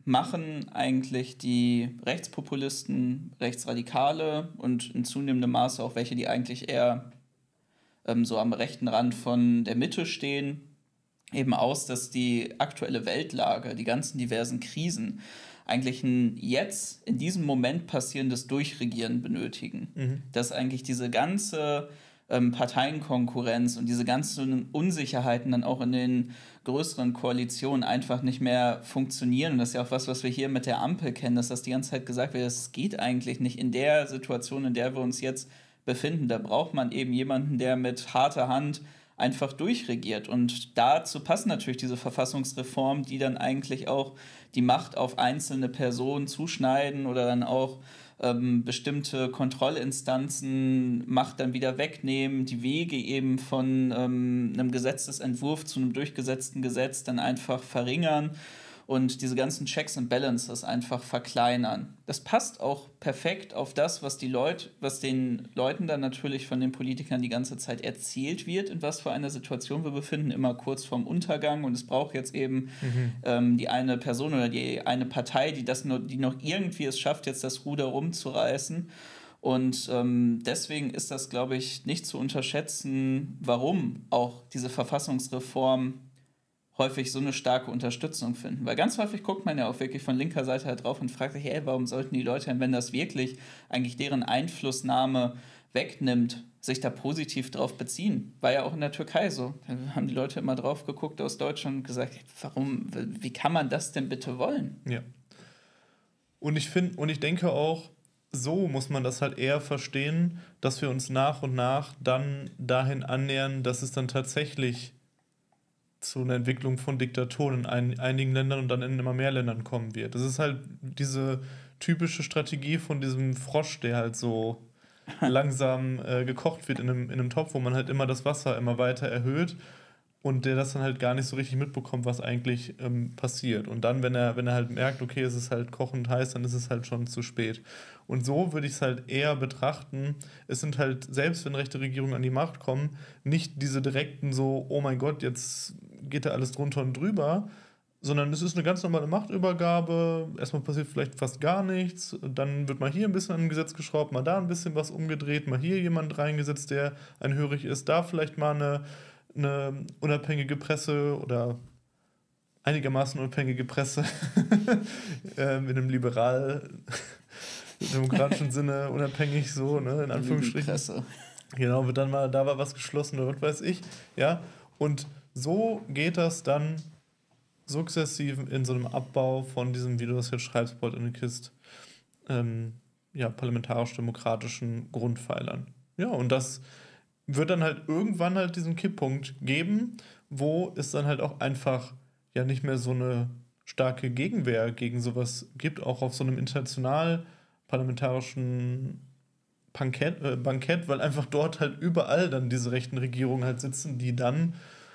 machen eigentlich die Rechtspopulisten, Rechtsradikale und in zunehmendem Maße auch welche, die eigentlich eher ähm, so am rechten Rand von der Mitte stehen, eben aus, dass die aktuelle Weltlage, die ganzen diversen Krisen eigentlich ein jetzt in diesem Moment passierendes Durchregieren benötigen. Mhm. Dass eigentlich diese ganze ähm, Parteienkonkurrenz und diese ganzen Unsicherheiten dann auch in den größeren Koalitionen einfach nicht mehr funktionieren. Und das ist ja auch was, was wir hier mit der Ampel kennen, dass das die ganze Zeit gesagt wird, es geht eigentlich nicht in der Situation, in der wir uns jetzt befinden. Da braucht man eben jemanden, der mit harter Hand einfach durchregiert. Und dazu passen natürlich diese Verfassungsreformen, die dann eigentlich auch die Macht auf einzelne Personen zuschneiden oder dann auch ähm, bestimmte Kontrollinstanzen Macht dann wieder wegnehmen, die Wege eben von ähm, einem Gesetzesentwurf zu einem durchgesetzten Gesetz dann einfach verringern und diese ganzen Checks and Balances einfach verkleinern. Das passt auch perfekt auf das, was die Leute, was den Leuten dann natürlich von den Politikern die ganze Zeit erzählt wird, in was für einer Situation wir befinden, immer kurz vorm Untergang. Und es braucht jetzt eben mhm. ähm, die eine Person oder die eine Partei, die das nur, die noch irgendwie es schafft, jetzt das Ruder rumzureißen. Und ähm, deswegen ist das, glaube ich, nicht zu unterschätzen, warum auch diese Verfassungsreform häufig so eine starke Unterstützung finden. Weil ganz häufig guckt man ja auch wirklich von linker Seite halt drauf und fragt sich, ey, warum sollten die Leute, wenn das wirklich eigentlich deren Einflussnahme wegnimmt, sich da positiv drauf beziehen? War ja auch in der Türkei so. Da haben die Leute immer drauf geguckt aus Deutschland und gesagt, warum, wie kann man das denn bitte wollen? Ja. Und ich finde, und ich denke auch, so muss man das halt eher verstehen, dass wir uns nach und nach dann dahin annähern, dass es dann tatsächlich zu einer Entwicklung von Diktaturen in ein, einigen Ländern und dann in immer mehr Ländern kommen wird. Das ist halt diese typische Strategie von diesem Frosch, der halt so langsam äh, gekocht wird in einem, in einem Topf, wo man halt immer das Wasser immer weiter erhöht und der das dann halt gar nicht so richtig mitbekommt, was eigentlich ähm, passiert. Und dann, wenn er, wenn er halt merkt, okay, es ist halt kochend heiß, dann ist es halt schon zu spät. Und so würde ich es halt eher betrachten, es sind halt, selbst wenn rechte Regierungen an die Macht kommen, nicht diese direkten so, oh mein Gott, jetzt geht da alles drunter und drüber, sondern es ist eine ganz normale Machtübergabe, erstmal passiert vielleicht fast gar nichts, dann wird mal hier ein bisschen an ein Gesetz geschraubt, mal da ein bisschen was umgedreht, mal hier jemand reingesetzt, der einhörig ist, da vielleicht mal eine, eine unabhängige Presse oder einigermaßen unabhängige Presse äh, mit einem liberal demokratischen Sinne unabhängig, so, ne, in Anführungsstrichen. Presse. Genau, wird dann mal, da war was geschlossen oder was weiß ich, ja, und so geht das dann sukzessiv in so einem Abbau von diesem, wie du das jetzt schreibst, Bolt in the Kist, ähm, ja, parlamentarisch-demokratischen Grundpfeilern. Ja, und das wird dann halt irgendwann halt diesen Kipppunkt geben, wo es dann halt auch einfach ja nicht mehr so eine starke Gegenwehr gegen sowas gibt, auch auf so einem international parlamentarischen Bankett, äh, Bankett, weil einfach dort halt überall dann diese rechten Regierungen halt sitzen, die dann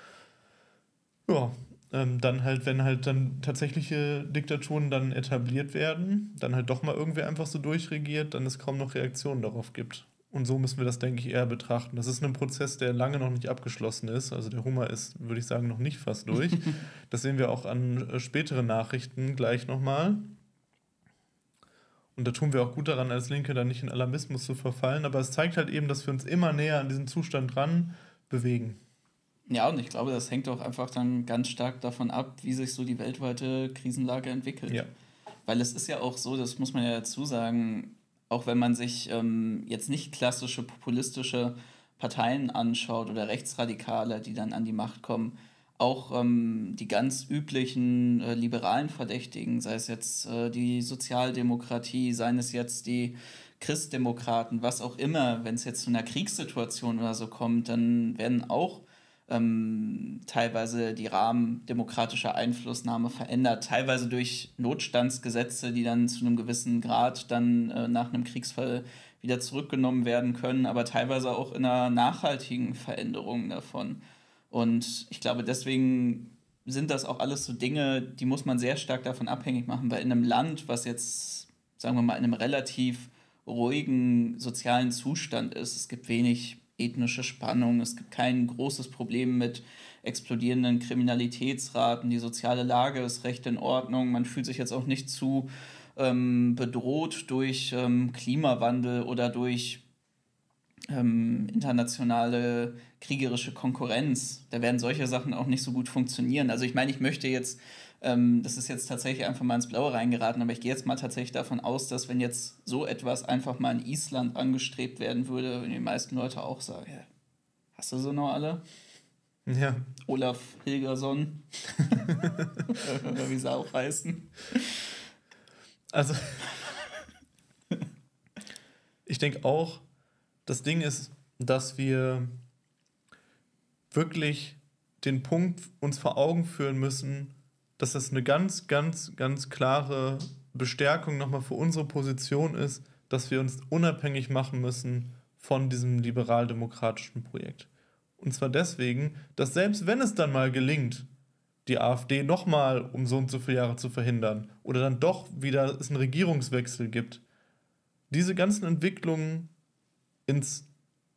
ja, ähm, dann halt, wenn halt dann tatsächliche Diktaturen dann etabliert werden, dann halt doch mal irgendwer einfach so durchregiert, dann es kaum noch Reaktionen darauf gibt. Und so müssen wir das, denke ich, eher betrachten. Das ist ein Prozess, der lange noch nicht abgeschlossen ist. Also der Hummer ist, würde ich sagen, noch nicht fast durch. Das sehen wir auch an äh, späteren Nachrichten gleich nochmal. Und da tun wir auch gut daran, als Linke dann nicht in Alarmismus zu verfallen. Aber es zeigt halt eben, dass wir uns immer näher an diesen Zustand ran bewegen. Ja, und ich glaube, das hängt auch einfach dann ganz stark davon ab, wie sich so die weltweite Krisenlage entwickelt. Ja. Weil es ist ja auch so, das muss man ja dazu sagen, auch wenn man sich ähm, jetzt nicht klassische populistische Parteien anschaut oder Rechtsradikale, die dann an die Macht kommen, auch ähm, die ganz üblichen äh, liberalen Verdächtigen, sei es jetzt äh, die Sozialdemokratie, seien es jetzt die Christdemokraten, was auch immer, wenn es jetzt zu einer Kriegssituation oder so kommt, dann werden auch ähm, teilweise die Rahmen demokratischer Einflussnahme verändert, teilweise durch Notstandsgesetze, die dann zu einem gewissen Grad dann äh, nach einem Kriegsfall wieder zurückgenommen werden können, aber teilweise auch in einer nachhaltigen Veränderung davon. Und ich glaube, deswegen sind das auch alles so Dinge, die muss man sehr stark davon abhängig machen, weil in einem Land, was jetzt, sagen wir mal, in einem relativ ruhigen sozialen Zustand ist, es gibt wenig ethnische Spannung, es gibt kein großes Problem mit explodierenden Kriminalitätsraten, die soziale Lage ist recht in Ordnung, man fühlt sich jetzt auch nicht zu ähm, bedroht durch ähm, Klimawandel oder durch ähm, internationale kriegerische Konkurrenz. Da werden solche Sachen auch nicht so gut funktionieren. Also ich meine, ich möchte jetzt, ähm, das ist jetzt tatsächlich einfach mal ins Blaue reingeraten, aber ich gehe jetzt mal tatsächlich davon aus, dass wenn jetzt so etwas einfach mal in Island angestrebt werden würde, wenn die meisten Leute auch sagen, ja, hast du so noch alle? Ja. Olaf Hilgerson. Oder wie sie auch heißen. Also, ich denke auch, das Ding ist, dass wir wirklich den Punkt uns vor Augen führen müssen, dass das eine ganz, ganz, ganz klare Bestärkung nochmal für unsere Position ist, dass wir uns unabhängig machen müssen von diesem liberal-demokratischen Projekt. Und zwar deswegen, dass selbst wenn es dann mal gelingt, die AfD nochmal um so und so viele Jahre zu verhindern oder dann doch wieder es einen Regierungswechsel gibt, diese ganzen Entwicklungen ins,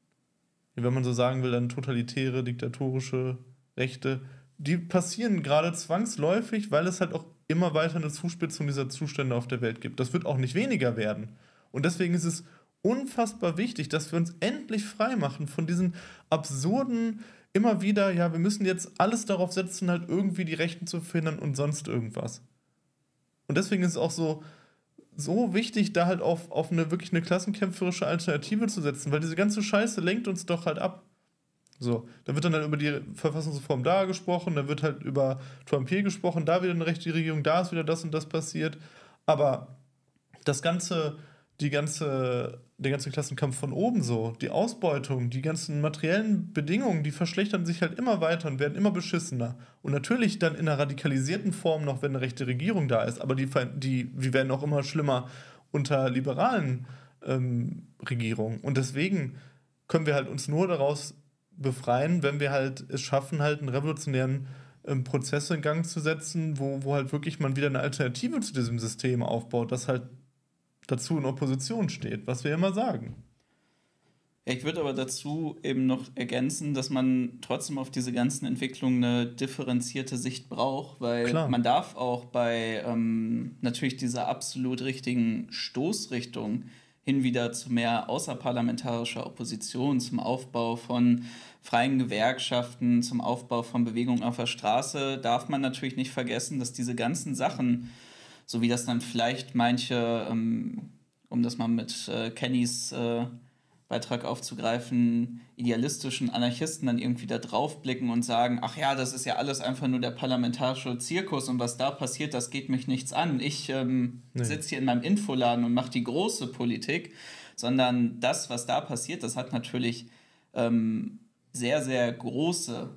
wenn man so sagen will, dann totalitäre, diktatorische Rechte, die passieren gerade zwangsläufig, weil es halt auch immer weiter eine Zuspitzung dieser Zustände auf der Welt gibt. Das wird auch nicht weniger werden. Und deswegen ist es unfassbar wichtig, dass wir uns endlich frei machen von diesen absurden, immer wieder, ja, wir müssen jetzt alles darauf setzen, halt irgendwie die Rechten zu verhindern und sonst irgendwas. Und deswegen ist es auch so, so wichtig, da halt auf, auf eine wirklich eine klassenkämpferische Alternative zu setzen, weil diese ganze Scheiße lenkt uns doch halt ab. So, da wird dann halt über die Verfassungsreform da gesprochen, da wird halt über Trump hier gesprochen, da wieder eine rechte Regierung, da ist wieder das und das passiert. Aber das ganze, die ganze, der ganze Klassenkampf von oben so, die Ausbeutung, die ganzen materiellen Bedingungen, die verschlechtern sich halt immer weiter und werden immer beschissener. Und natürlich dann in einer radikalisierten Form noch, wenn eine rechte Regierung da ist, aber die, die, die werden auch immer schlimmer unter liberalen ähm, Regierungen. Und deswegen können wir halt uns nur daraus befreien, wenn wir halt es schaffen, halt einen revolutionären ähm, Prozess in Gang zu setzen, wo, wo halt wirklich man wieder eine Alternative zu diesem System aufbaut, das halt dazu in Opposition steht, was wir immer sagen. Ja, ich würde aber dazu eben noch ergänzen, dass man trotzdem auf diese ganzen Entwicklungen eine differenzierte Sicht braucht, weil Klar. man darf auch bei ähm, natürlich dieser absolut richtigen Stoßrichtung hin wieder zu mehr außerparlamentarischer Opposition, zum Aufbau von freien Gewerkschaften, zum Aufbau von Bewegungen auf der Straße, darf man natürlich nicht vergessen, dass diese ganzen Sachen, so wie das dann vielleicht manche, ähm, um das mal mit äh, Kennys äh, Beitrag aufzugreifen, idealistischen Anarchisten dann irgendwie da draufblicken und sagen, ach ja, das ist ja alles einfach nur der parlamentarische Zirkus und was da passiert, das geht mich nichts an. Ich ähm, nee. sitze hier in meinem Infoladen und mache die große Politik, sondern das, was da passiert, das hat natürlich ähm, sehr, sehr große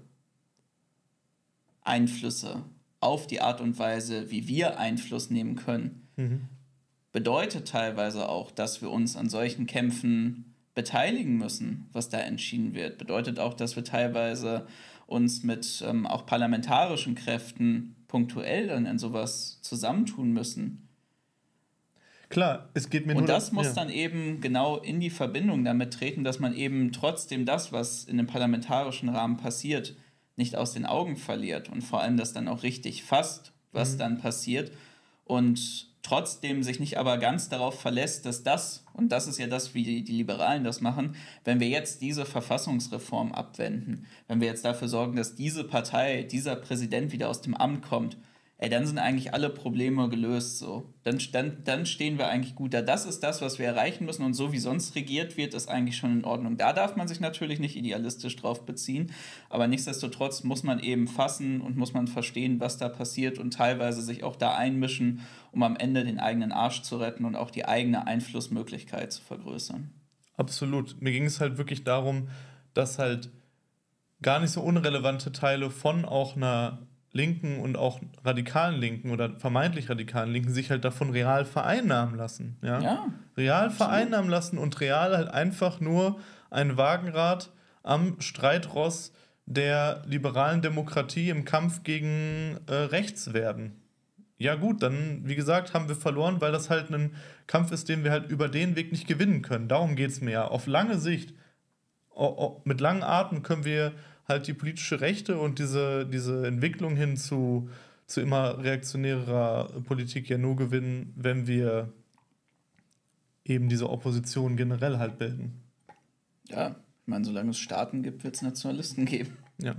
Einflüsse auf die Art und Weise, wie wir Einfluss nehmen können. Mhm. Bedeutet teilweise auch, dass wir uns an solchen Kämpfen beteiligen müssen, was da entschieden wird. Bedeutet auch, dass wir teilweise uns mit ähm, auch parlamentarischen Kräften punktuell dann in sowas zusammentun müssen. Klar, es geht mir nur... Und das da, muss ja. dann eben genau in die Verbindung damit treten, dass man eben trotzdem das, was in dem parlamentarischen Rahmen passiert, nicht aus den Augen verliert und vor allem das dann auch richtig fasst, was mhm. dann passiert und trotzdem sich nicht aber ganz darauf verlässt, dass das, und das ist ja das, wie die, die Liberalen das machen, wenn wir jetzt diese Verfassungsreform abwenden, wenn wir jetzt dafür sorgen, dass diese Partei, dieser Präsident wieder aus dem Amt kommt, ey, dann sind eigentlich alle Probleme gelöst so. Dann, dann, dann stehen wir eigentlich gut da. Das ist das, was wir erreichen müssen und so wie sonst regiert wird, ist eigentlich schon in Ordnung. Da darf man sich natürlich nicht idealistisch drauf beziehen, aber nichtsdestotrotz muss man eben fassen und muss man verstehen, was da passiert und teilweise sich auch da einmischen, um am Ende den eigenen Arsch zu retten und auch die eigene Einflussmöglichkeit zu vergrößern. Absolut. Mir ging es halt wirklich darum, dass halt gar nicht so unrelevante Teile von auch einer Linken und auch radikalen Linken oder vermeintlich radikalen Linken sich halt davon real vereinnahmen lassen. Ja? Ja, real absolut. vereinnahmen lassen und real halt einfach nur ein Wagenrad am Streitross der liberalen Demokratie im Kampf gegen äh, rechts werden. Ja gut, dann, wie gesagt, haben wir verloren, weil das halt ein Kampf ist, den wir halt über den Weg nicht gewinnen können. Darum geht es mir ja. Auf lange Sicht, o- o- mit langen Atem können wir halt die politische Rechte und diese, diese Entwicklung hin zu, zu immer reaktionärer Politik ja nur gewinnen, wenn wir eben diese Opposition generell halt bilden. Ja, ich meine, solange es Staaten gibt, wird es Nationalisten geben. Ja.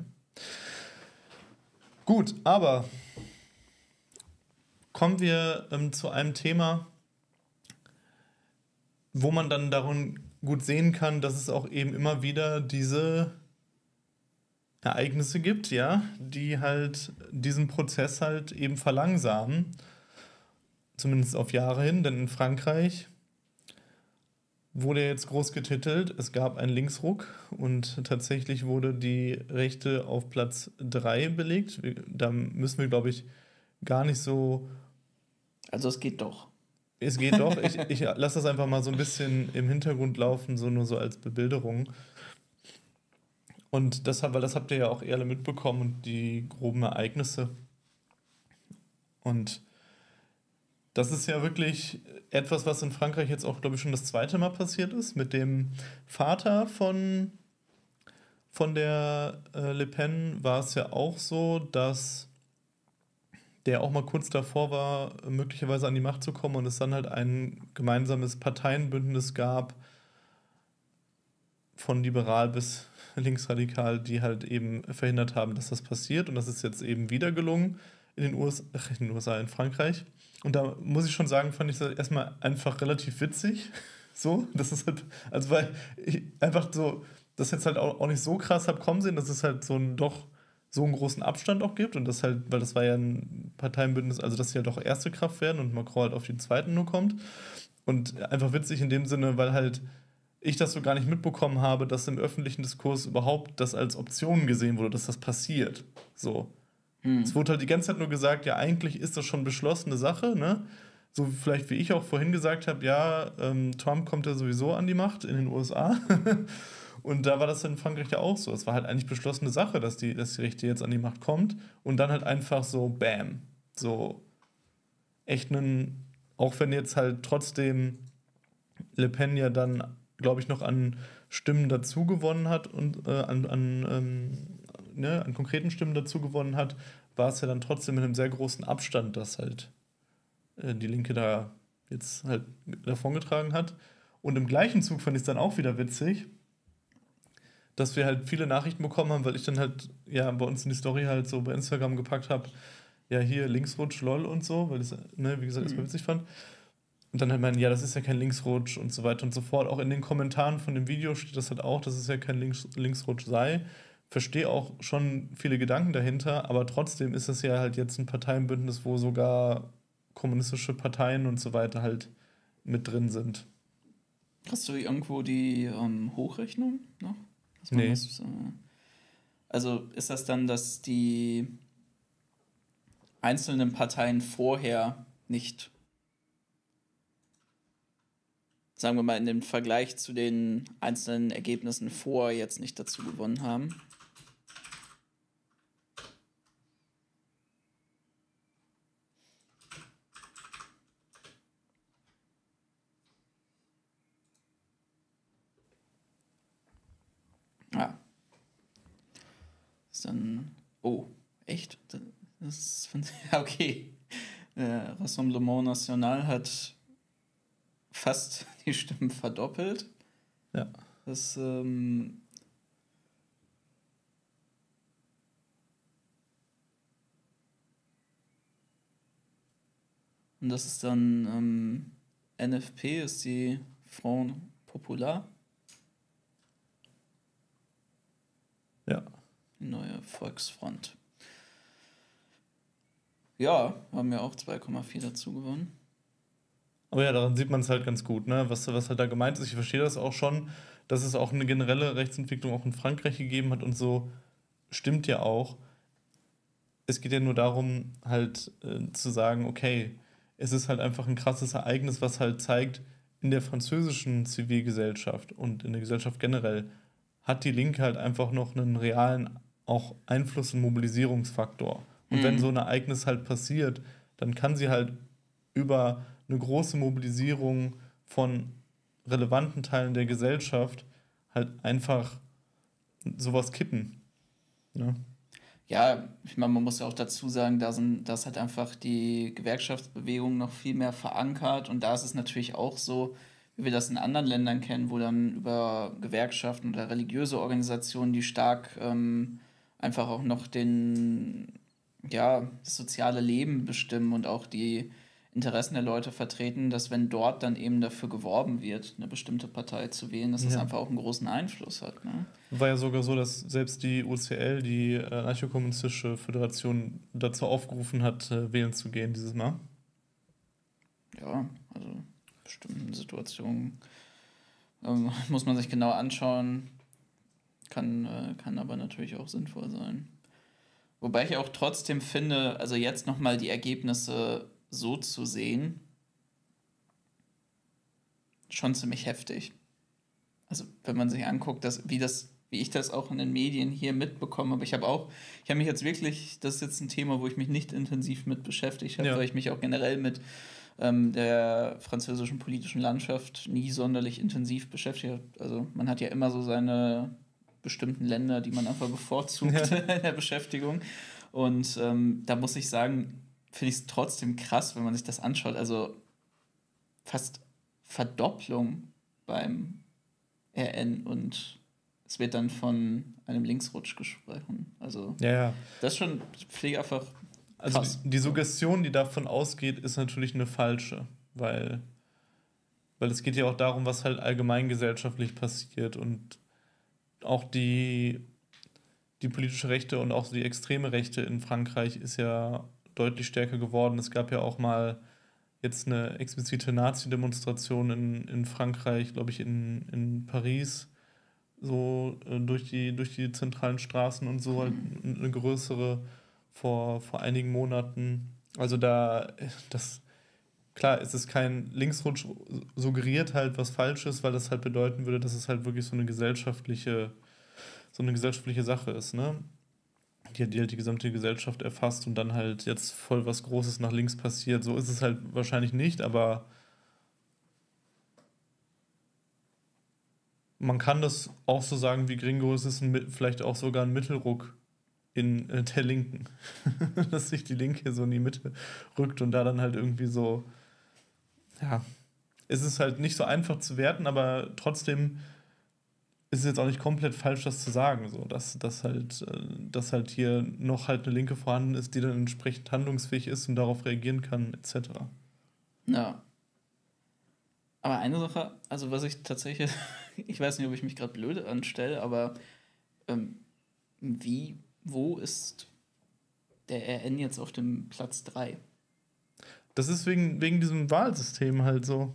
Gut, aber kommen wir ähm, zu einem Thema, wo man dann darin gut sehen kann, dass es auch eben immer wieder diese Ereignisse gibt, ja, die halt diesen Prozess halt eben verlangsamen, zumindest auf Jahre hin, denn in Frankreich wurde jetzt groß getitelt, es gab einen Linksruck und tatsächlich wurde die Rechte auf Platz drei belegt. Da müssen wir, glaube ich, gar nicht so... Also es geht doch. Es geht doch. Ich, ich lasse das einfach mal so ein bisschen im Hintergrund laufen, so nur so als Bebilderung. Und deshalb, weil das habt ihr ja auch alle mitbekommen und die groben Ereignisse. Und das ist ja wirklich etwas, was in Frankreich jetzt auch, glaube ich, schon das zweite Mal passiert ist, mit dem Vater von, von der äh, Le Pen war es ja auch so, dass der auch mal kurz davor war, möglicherweise an die Macht zu kommen und es dann halt ein gemeinsames Parteienbündnis gab, von liberal bis linksradikal, die halt eben verhindert haben, dass das passiert. Und das ist jetzt eben wieder gelungen in den U S A, in den U S A, in Frankreich. Und da muss ich schon sagen, fand ich das erstmal einfach relativ witzig. So, das ist halt, also weil ich einfach so, das jetzt halt auch, auch nicht so krass habe kommen sehen, dass es halt so ein doch so einen großen Abstand auch gibt und das halt, weil das war ja ein Parteienbündnis, also dass sie halt auch erste Kraft werden und Macron halt auf die zweiten nur kommt. Und einfach witzig in dem Sinne, weil halt ich das so gar nicht mitbekommen habe, dass im öffentlichen Diskurs überhaupt das als Option gesehen wurde, dass das passiert. So. Hm. Es wurde halt die ganze Zeit nur gesagt, ja, eigentlich ist das schon beschlossene Sache, ne? So vielleicht wie ich auch vorhin gesagt habe, ja, ähm, Trump kommt ja sowieso an die Macht in den U S A. Und da war das in Frankreich ja auch so. Es war halt eigentlich beschlossene Sache, dass die, dass die Rechte jetzt an die Macht kommt. Und dann halt einfach so, bam. So echt einen, auch wenn jetzt halt trotzdem Le Pen ja dann, glaube ich, noch an Stimmen dazu gewonnen hat und äh, an, an, ähm, ne, an konkreten Stimmen dazu gewonnen hat, war es ja dann trotzdem mit einem sehr großen Abstand, dass halt äh, die Linke da jetzt halt davongetragen hat. Und im gleichen Zug fand ich es dann auch wieder witzig, dass wir halt viele Nachrichten bekommen haben, weil ich dann halt ja bei uns in die Story halt so bei Instagram gepackt habe, ja hier Linksrutsch, lol und so, weil ich das, ne, wie gesagt, erstmal witzig fand. Und dann halt meinen, ja, das ist ja kein Linksrutsch und so weiter und so fort. Auch in den Kommentaren von dem Video steht das halt auch, dass es ja kein Links, Linksrutsch sei. Verstehe auch schon viele Gedanken dahinter, aber trotzdem ist es ja halt jetzt ein Parteienbündnis, wo sogar kommunistische Parteien und so weiter halt mit drin sind. Hast du irgendwo die ähm, Hochrechnung noch? Nee. Das, äh, also ist das dann, dass die einzelnen Parteien vorher nicht, sagen wir mal, in dem Vergleich zu den einzelnen Ergebnissen vor jetzt nicht dazu gewonnen haben? Ah. Ist dann. Oh, echt? Das ist. Ja, okay. Äh, Rassemblement National hat fast die Stimmen verdoppelt. Ja. Das. Ähm, Und das ist dann. Ähm, N F P ist die Front Popular. Ja. Die neue Volksfront. Ja, haben ja auch zwei Komma vier dazu gewonnen. Aber ja, daran sieht man es halt ganz gut, ne? was, was halt da gemeint ist. Ich verstehe das auch schon, dass es auch eine generelle Rechtsentwicklung auch in Frankreich gegeben hat und so. Stimmt ja auch. Es geht ja nur darum, halt äh, zu sagen, okay, es ist halt einfach ein krasses Ereignis, was halt zeigt, in der französischen Zivilgesellschaft und in der Gesellschaft generell hat die Linke halt einfach noch einen realen auch Einfluss und Mobilisierungsfaktor. Und mhm. wenn so ein Ereignis halt passiert, dann kann sie halt über eine große Mobilisierung von relevanten Teilen der Gesellschaft halt einfach sowas kippen. Ja, ja ich meine, man muss ja auch dazu sagen, da sind, das hat einfach die Gewerkschaftsbewegung noch viel mehr verankert und da ist es natürlich auch so, wie wir das in anderen Ländern kennen, wo dann über Gewerkschaften oder religiöse Organisationen, die stark ähm, einfach auch noch den, ja, das soziale Leben bestimmen und auch die Interessen der Leute vertreten, dass wenn dort dann eben dafür geworben wird, eine bestimmte Partei zu wählen, dass das Ja. einfach auch einen großen Einfluss hat. Ne? War ja sogar so, dass selbst die U C L, die äh, Anarchokommunistische Föderation, dazu aufgerufen hat, äh, wählen zu gehen dieses Mal. Ja, also in bestimmten Situationen ähm, muss man sich genau anschauen, kann, äh, kann aber natürlich auch sinnvoll sein. Wobei ich auch trotzdem finde, also jetzt nochmal die Ergebnisse so zu sehen, schon ziemlich heftig. Also wenn man sich anguckt, dass, wie das, wie ich das auch in den Medien hier mitbekomme, aber ich habe auch, ich habe mich jetzt wirklich, das ist jetzt ein Thema, wo ich mich nicht intensiv mit beschäftigt habe, Ja. weil ich mich auch generell mit ähm, der französischen politischen Landschaft nie sonderlich intensiv beschäftigt habe. Also man hat ja immer so seine bestimmten Länder, die man einfach bevorzugt Ja. in der Beschäftigung. Und ähm, da muss ich sagen, finde ich es trotzdem krass, wenn man sich das anschaut. Also fast Verdopplung beim R N und es wird dann von einem Linksrutsch gesprochen. Also Ja, ja. das ist schon finde ich einfach Also krass. die Suggestion, die davon ausgeht, ist natürlich eine falsche, weil, weil es geht ja auch darum, was halt allgemeingesellschaftlich passiert und auch die, die politische Rechte und auch die extreme Rechte in Frankreich ist ja deutlich stärker geworden. Es gab ja auch mal jetzt eine explizite Nazi-Demonstration in, in Frankreich, glaube ich, in, in Paris, so äh, durch, die, durch die zentralen Straßen und so, halt eine größere vor, vor einigen Monaten. Also da, das, klar, es ist kein Linksrutsch, suggeriert halt was Falsches, weil das halt bedeuten würde, dass es halt wirklich so eine gesellschaftliche, so eine gesellschaftliche Sache ist, ne? Die, die halt die gesamte Gesellschaft erfasst und dann halt jetzt voll was Großes nach links passiert. So ist es halt wahrscheinlich nicht, aber man kann das auch so sagen wie Gringo, es ist ein, vielleicht auch sogar ein Mittelruck in äh, der Linken. Dass sich die Linke so in die Mitte rückt und da dann halt irgendwie so, ja, es ist halt nicht so einfach zu werten, aber trotzdem ist es jetzt auch nicht komplett falsch, das zu sagen, so, dass, dass, halt, äh, dass halt hier noch halt eine Linke vorhanden ist, die dann entsprechend handlungsfähig ist und darauf reagieren kann, et cetera. Ja. Aber eine Sache, also was ich tatsächlich, ich weiß nicht, ob ich mich gerade blöd anstelle, aber ähm, wie, wo ist der R N jetzt auf dem Platz drei? Das ist wegen, wegen diesem Wahlsystem halt so.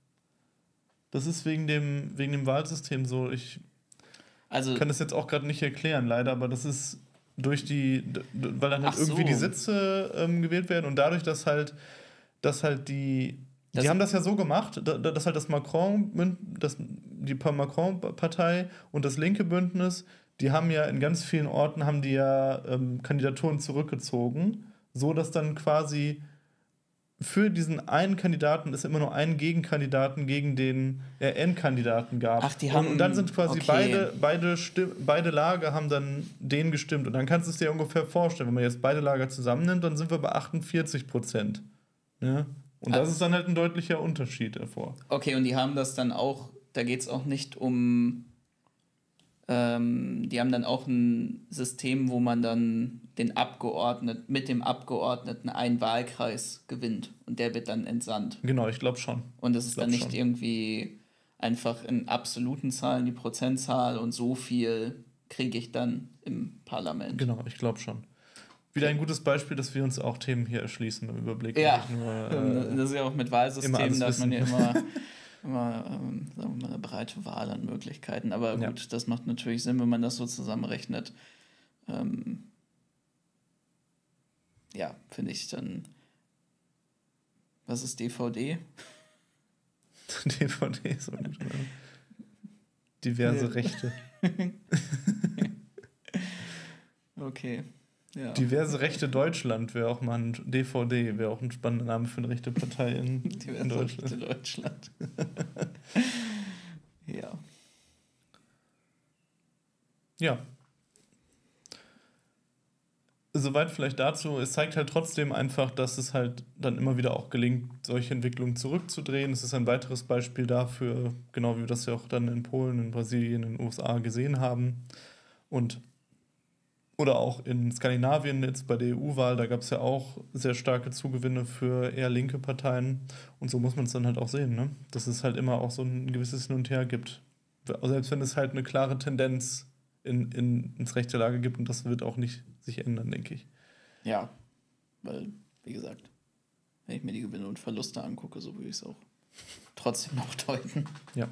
Das ist wegen dem, wegen dem Wahlsystem so. Ich also, kann das jetzt auch gerade nicht erklären, leider, aber das ist durch die, weil dann halt Ach irgendwie so. die Sitze ähm, gewählt werden und dadurch, dass halt, dass halt die, Das- die haben das ja so gemacht, da- dass halt das Macron, das, die Macron-Partei und das linke Bündnis, die haben ja in ganz vielen Orten haben die ja ähm, Kandidaturen zurückgezogen, so dass dann quasi für diesen einen Kandidaten es immer nur einen Gegenkandidaten gegen den R N-Kandidaten gab. Ach, die und, haben- und dann sind quasi okay. beide, beide, Stimm, beide Lager haben dann den gestimmt. Und dann kannst du es dir ungefähr vorstellen, wenn man jetzt beide Lager zusammennimmt, dann sind wir bei achtundvierzig Prozent. Ja? Und das Ah. ist dann halt ein deutlicher Unterschied davor. Okay, und die haben das dann auch, da geht es auch nicht um, ähm, die haben dann auch ein System, wo man dann den Abgeordneten, mit dem Abgeordneten einen Wahlkreis gewinnt und der wird dann entsandt. Genau, ich glaube schon. Und das ist Glaub dann nicht schon. irgendwie einfach in absoluten Zahlen die Prozentzahl und so viel kriege ich dann im Parlament. Genau, ich glaube schon. Wieder Okay. ein gutes Beispiel, dass wir uns auch Themen hier erschließen im Überblick. Ja, Nicht nur, Ähm, äh, das ist ja auch mit immer alles Wahlsystemen, da hat man ja wissen. immer, immer ähm, sagen wir mal, eine breite Wahl an Möglichkeiten. Aber Ja. gut, das macht natürlich Sinn, wenn man das so zusammenrechnet. Ähm, ja, finde ich dann. Was ist D V D? D V D ist so gut. Ne? Diverse Ja. Rechte. Okay. Ja. Diverse Rechte Deutschland wäre auch mal ein D V D, wäre auch ein spannender Name für eine rechte Partei in, Die in Deutschland. in Deutschland. Ja. Ja. soweit vielleicht dazu, es zeigt halt trotzdem einfach, dass es halt dann immer wieder auch gelingt, solche Entwicklungen zurückzudrehen. Es ist ein weiteres Beispiel dafür, genau wie wir das ja auch dann in Polen, in Brasilien, in den U S A gesehen haben. Und oder auch in Skandinavien jetzt bei der E U-Wahl, da gab es ja auch sehr starke Zugewinne für eher linke Parteien. Und so muss man es dann halt auch sehen, ne? Dass es halt immer auch so ein gewisses Hin und Her gibt. Selbst wenn es halt eine klare Tendenz in, in, ins rechte Lager gibt, und das wird auch nicht sich ändern, denke ich. Ja, weil, wie gesagt, wenn ich mir die Gewinne und Verluste angucke, so würde ich es auch trotzdem noch deuten. Ja.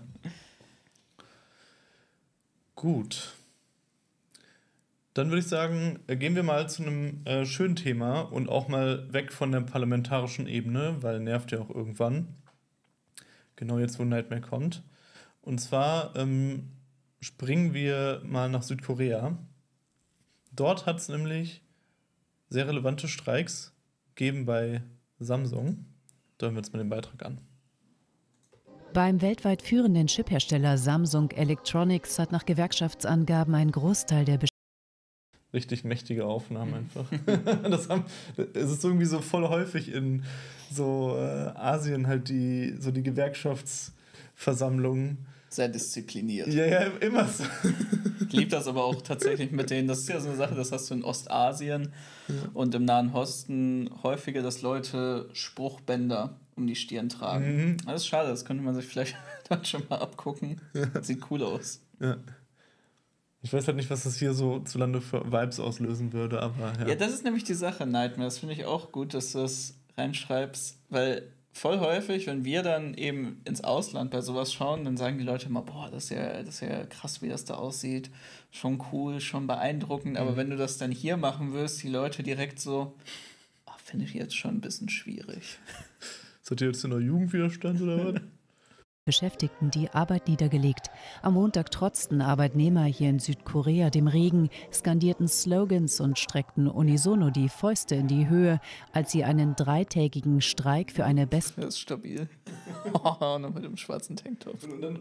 Gut. Dann würde ich sagen, gehen wir mal zu einem äh, schönen Thema und auch mal weg von der parlamentarischen Ebene, weil nervt ja auch irgendwann. Genau jetzt, wo Nightmare kommt. Und zwar ähm, springen wir mal nach Südkorea. Dort hat es nämlich sehr relevante Streiks gegeben bei Samsung. Da hören wir uns mal den Beitrag an. Beim weltweit führenden Chiphersteller Samsung Electronics hat nach Gewerkschaftsangaben ein Großteil der Beschäftigten richtig mächtige Aufnahmen einfach. das, haben, es ist irgendwie so voll häufig in so äh, Asien halt die, so die Gewerkschaftsversammlungen. Sehr diszipliniert. Ja, ja, immer so. Ich liebe das aber auch tatsächlich mit denen. Das ist ja so eine Sache, das hast du in Ostasien ja. und im Nahen Osten häufiger, dass Leute Spruchbänder um die Stirn tragen. Mhm. Das ist schade, das könnte man sich vielleicht dann schon mal abgucken. Ja. Sieht cool aus. Ja. Ich weiß halt nicht, was das hier so zulande für Vibes auslösen würde, aber ja. Ja, das ist nämlich die Sache, Nightmare. Das finde ich auch gut, dass du das reinschreibst, weil voll häufig, wenn wir dann eben ins Ausland bei sowas schauen, dann sagen die Leute immer, boah, das ist ja, das ist ja krass, wie das da aussieht. Schon cool, schon beeindruckend, aber mhm. wenn du das dann hier machen wirst, die Leute direkt so, ach, finde ich jetzt schon ein bisschen schwierig. Seid ihr jetzt in der Jugendwiderstand oder was? Beschäftigten die Arbeit niedergelegt. Am Montag trotzten Arbeitnehmer hier in Südkorea dem Regen, skandierten Slogans und streckten unisono die Fäuste in die Höhe, als sie einen dreitägigen Streik für eine bessere... Das ist stabil. Oh, noch mit dem schwarzen Tanktop.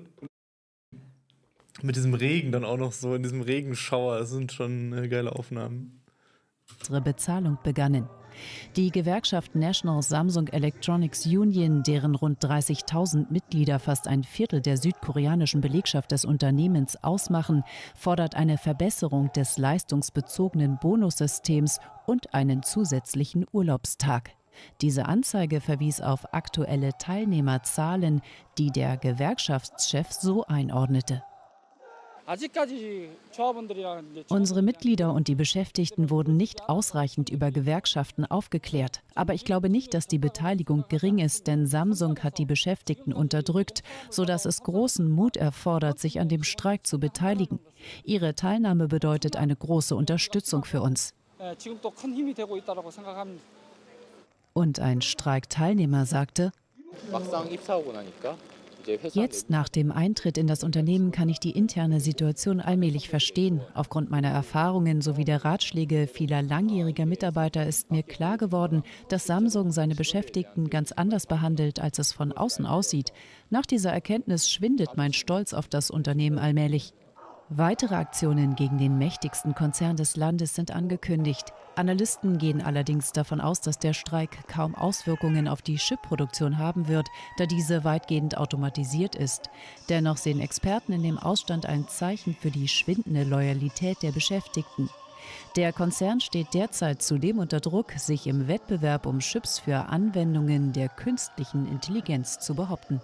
Mit diesem Regen dann auch noch so, in diesem Regenschauer, das sind schon äh, geile Aufnahmen. Bezahlung begannen. Die Gewerkschaft National Samsung Electronics Union, deren rund dreißigtausend Mitglieder fast ein Viertel der südkoreanischen Belegschaft des Unternehmens ausmachen, fordert eine Verbesserung des leistungsbezogenen Bonussystems und einen zusätzlichen Urlaubstag. Diese Anzeige verwies auf aktuelle Teilnehmerzahlen, die der Gewerkschaftschef so einordnete. Unsere Mitglieder und die Beschäftigten wurden nicht ausreichend über Gewerkschaften aufgeklärt. Aber ich glaube nicht, dass die Beteiligung gering ist, denn Samsung hat die Beschäftigten unterdrückt, sodass es großen Mut erfordert, sich an dem Streik zu beteiligen. Ihre Teilnahme bedeutet eine große Unterstützung für uns. Und ein Streikteilnehmer sagte: Jetzt nach dem Eintritt in das Unternehmen kann ich die interne Situation allmählich verstehen. Aufgrund meiner Erfahrungen sowie der Ratschläge vieler langjähriger Mitarbeiter ist mir klar geworden, dass Samsung seine Beschäftigten ganz anders behandelt, als es von außen aussieht. Nach dieser Erkenntnis schwindet mein Stolz auf das Unternehmen allmählich. Weitere Aktionen gegen den mächtigsten Konzern des Landes sind angekündigt. Analysten gehen allerdings davon aus, dass der Streik kaum Auswirkungen auf die Chipproduktion haben wird, da diese weitgehend automatisiert ist. Dennoch sehen Experten in dem Ausstand ein Zeichen für die schwindende Loyalität der Beschäftigten. Der Konzern steht derzeit zudem unter Druck, sich im Wettbewerb um Chips für Anwendungen der künstlichen Intelligenz zu behaupten.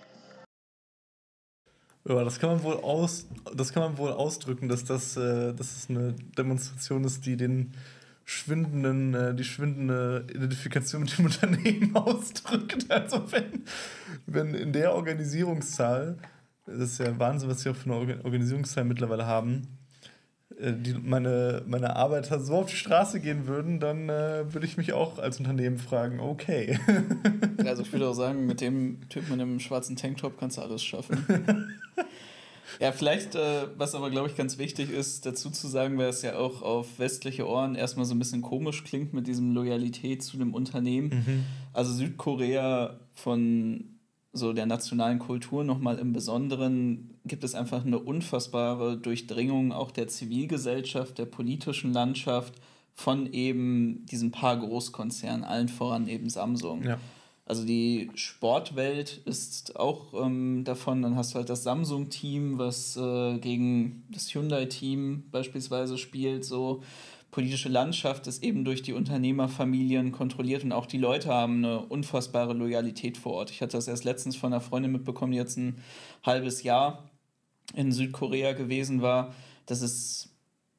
Ja, das kann man wohl aus, das kann man wohl ausdrücken, dass das, äh, dass es eine Demonstration ist, die den schwindenden, äh, die schwindende Identifikation mit dem Unternehmen ausdrückt. Also wenn, wenn in der Organisierungszahl, das ist ja Wahnsinn, was sie auch für eine Organisierungszahl mittlerweile haben, äh, die, meine, meine Arbeiter so auf die Straße gehen würden, dann äh, würde ich mich auch als Unternehmen fragen, okay. Also ich würde auch sagen, mit dem Typ mit dem schwarzen Tanktop kannst du alles schaffen. Ja, vielleicht, äh, was aber, glaube ich, ganz wichtig ist, dazu zu sagen, weil es ja auch auf westliche Ohren erstmal so ein bisschen komisch klingt mit diesem Loyalität zu dem Unternehmen. Mhm. Also Südkorea von so der nationalen Kultur nochmal im Besonderen gibt es einfach eine unfassbare Durchdringung auch der Zivilgesellschaft, der politischen Landschaft von eben diesen paar Großkonzernen, allen voran eben Samsung. Ja. Also die Sportwelt ist auch ähm, davon, dann hast du halt das Samsung-Team, was äh, gegen das Hyundai-Team beispielsweise spielt, so. Politische Landschaft ist eben durch die Unternehmerfamilien kontrolliert und auch die Leute haben eine unfassbare Loyalität vor Ort. Ich hatte das erst letztens von einer Freundin mitbekommen, die jetzt ein halbes Jahr in Südkorea gewesen war. Das ist,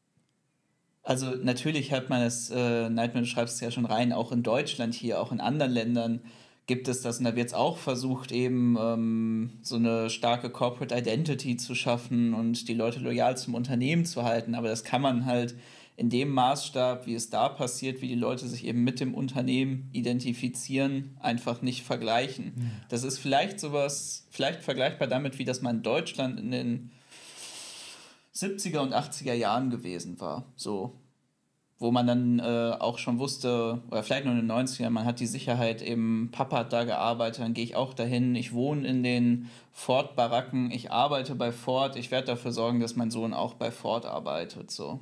also natürlich hat man das, äh, Nightman, du schreibst es ja schon rein, auch in Deutschland hier, auch in anderen Ländern gibt es das und da wird es auch versucht, eben ähm, so eine starke Corporate Identity zu schaffen und die Leute loyal zum Unternehmen zu halten, aber das kann man halt in dem Maßstab, wie es da passiert, wie die Leute sich eben mit dem Unternehmen identifizieren, einfach nicht vergleichen. Mhm. Das ist vielleicht sowas, vielleicht vergleichbar damit, wie das mal in Deutschland in den siebziger und achtziger Jahren gewesen war. So, wo man dann äh, auch schon wusste, oder vielleicht nur in den neunzigern, man hat die Sicherheit, eben Papa hat da gearbeitet, dann gehe ich auch dahin, ich wohne in den Ford-Baracken, ich arbeite bei Ford, ich werde dafür sorgen, dass mein Sohn auch bei Ford arbeitet, so.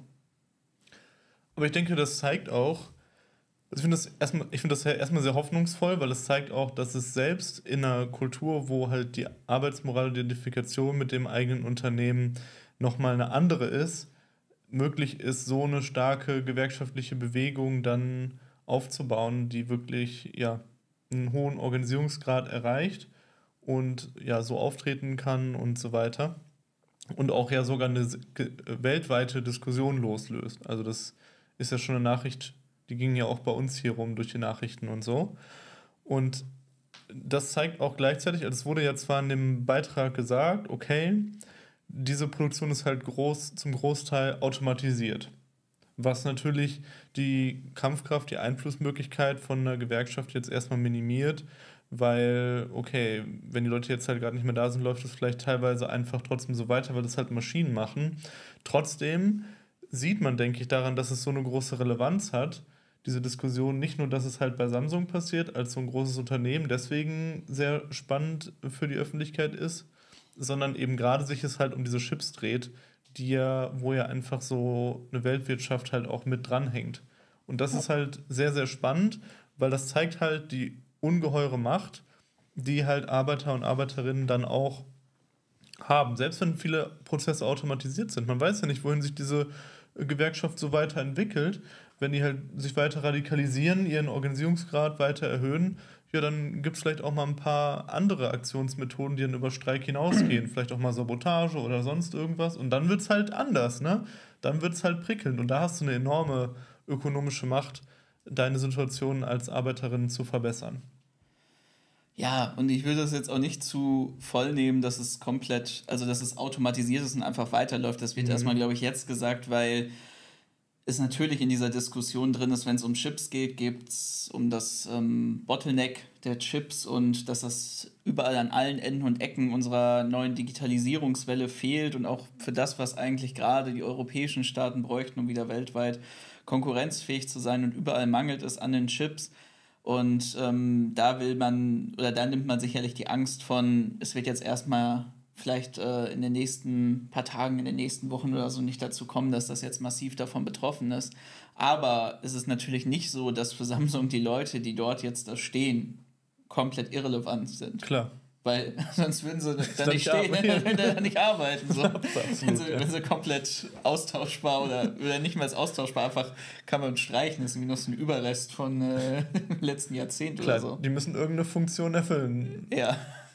Aber ich denke, das zeigt auch, ich finde das erstmal, ich finde das erstmal sehr hoffnungsvoll, weil es zeigt auch, dass es selbst in einer Kultur, wo halt die Arbeitsmoral und die Identifikation mit dem eigenen Unternehmen nochmal eine andere ist, möglich ist, so eine starke gewerkschaftliche Bewegung dann aufzubauen, die wirklich ja, einen hohen Organisierungsgrad erreicht und ja so auftreten kann und so weiter. Und auch ja sogar eine weltweite Diskussion loslöst. Also das ist ja schon eine Nachricht, die ging ja auch bei uns hier rum durch die Nachrichten und so. Und das zeigt auch gleichzeitig, also es wurde ja zwar in dem Beitrag gesagt, okay, diese Produktion ist halt groß, zum Großteil automatisiert. Was natürlich die Kampfkraft, die Einflussmöglichkeit von einer Gewerkschaft jetzt erstmal minimiert, weil, okay, wenn die Leute jetzt halt gerade nicht mehr da sind, läuft es vielleicht teilweise einfach trotzdem so weiter, weil das halt Maschinen machen. Trotzdem sieht man, denke ich, daran, dass es so eine große Relevanz hat, diese Diskussion, nicht nur, dass es halt bei Samsung passiert, als so ein großes Unternehmen, deswegen sehr spannend für die Öffentlichkeit ist, sondern eben gerade sich es halt um diese Chips dreht, die ja, wo ja einfach so eine Weltwirtschaft halt auch mit dranhängt. Und das ist halt sehr, sehr spannend, weil das zeigt halt die ungeheure Macht, die halt Arbeiter und Arbeiterinnen dann auch haben. Selbst wenn viele Prozesse automatisiert sind. Man weiß ja nicht, wohin sich diese Gewerkschaft so weiterentwickelt. Wenn die halt sich weiter radikalisieren, ihren Organisierungsgrad weiter erhöhen, ja, dann gibt es vielleicht auch mal ein paar andere Aktionsmethoden, die dann über Streik hinausgehen. Vielleicht auch mal Sabotage oder sonst irgendwas. Und dann wird es halt anders, ne? Dann wird es halt prickelnd. Und da hast du eine enorme ökonomische Macht, deine Situation als Arbeiterin zu verbessern. Ja, und ich will das jetzt auch nicht zu voll nehmen, dass es komplett, also dass es automatisiert ist und einfach weiterläuft. Das wird mhm. erstmal, glaube ich, jetzt gesagt, weil es natürlich in dieser Diskussion drin ist, wenn es um Chips geht, geht es um das ähm, Bottleneck der Chips und dass das überall an allen Enden und Ecken unserer neuen Digitalisierungswelle fehlt und auch für das, was eigentlich gerade die europäischen Staaten bräuchten, um wieder weltweit konkurrenzfähig zu sein, und überall mangelt es an den Chips. Und ähm, da will man, oder da nimmt man sicherlich die Angst von, es wird jetzt erstmal vielleicht äh, in den nächsten paar Tagen, in den nächsten Wochen oder so nicht dazu kommen, dass das jetzt massiv davon betroffen ist. Aber es ist natürlich nicht so, dass für Samsung die Leute, die dort jetzt da stehen, komplett irrelevant sind. Klar. Weil sonst würden sie da nicht stehen, wenn sie da nicht arbeiten. So. Absolut, wenn, sie, ja. wenn sie komplett austauschbar oder, oder nicht mehr als austauschbar, einfach kann man streichen, das ist irgendwie noch so ein Überrest von äh, letzten Jahrzehnt Klar, oder so. Die müssen irgendeine Funktion erfüllen. Ja.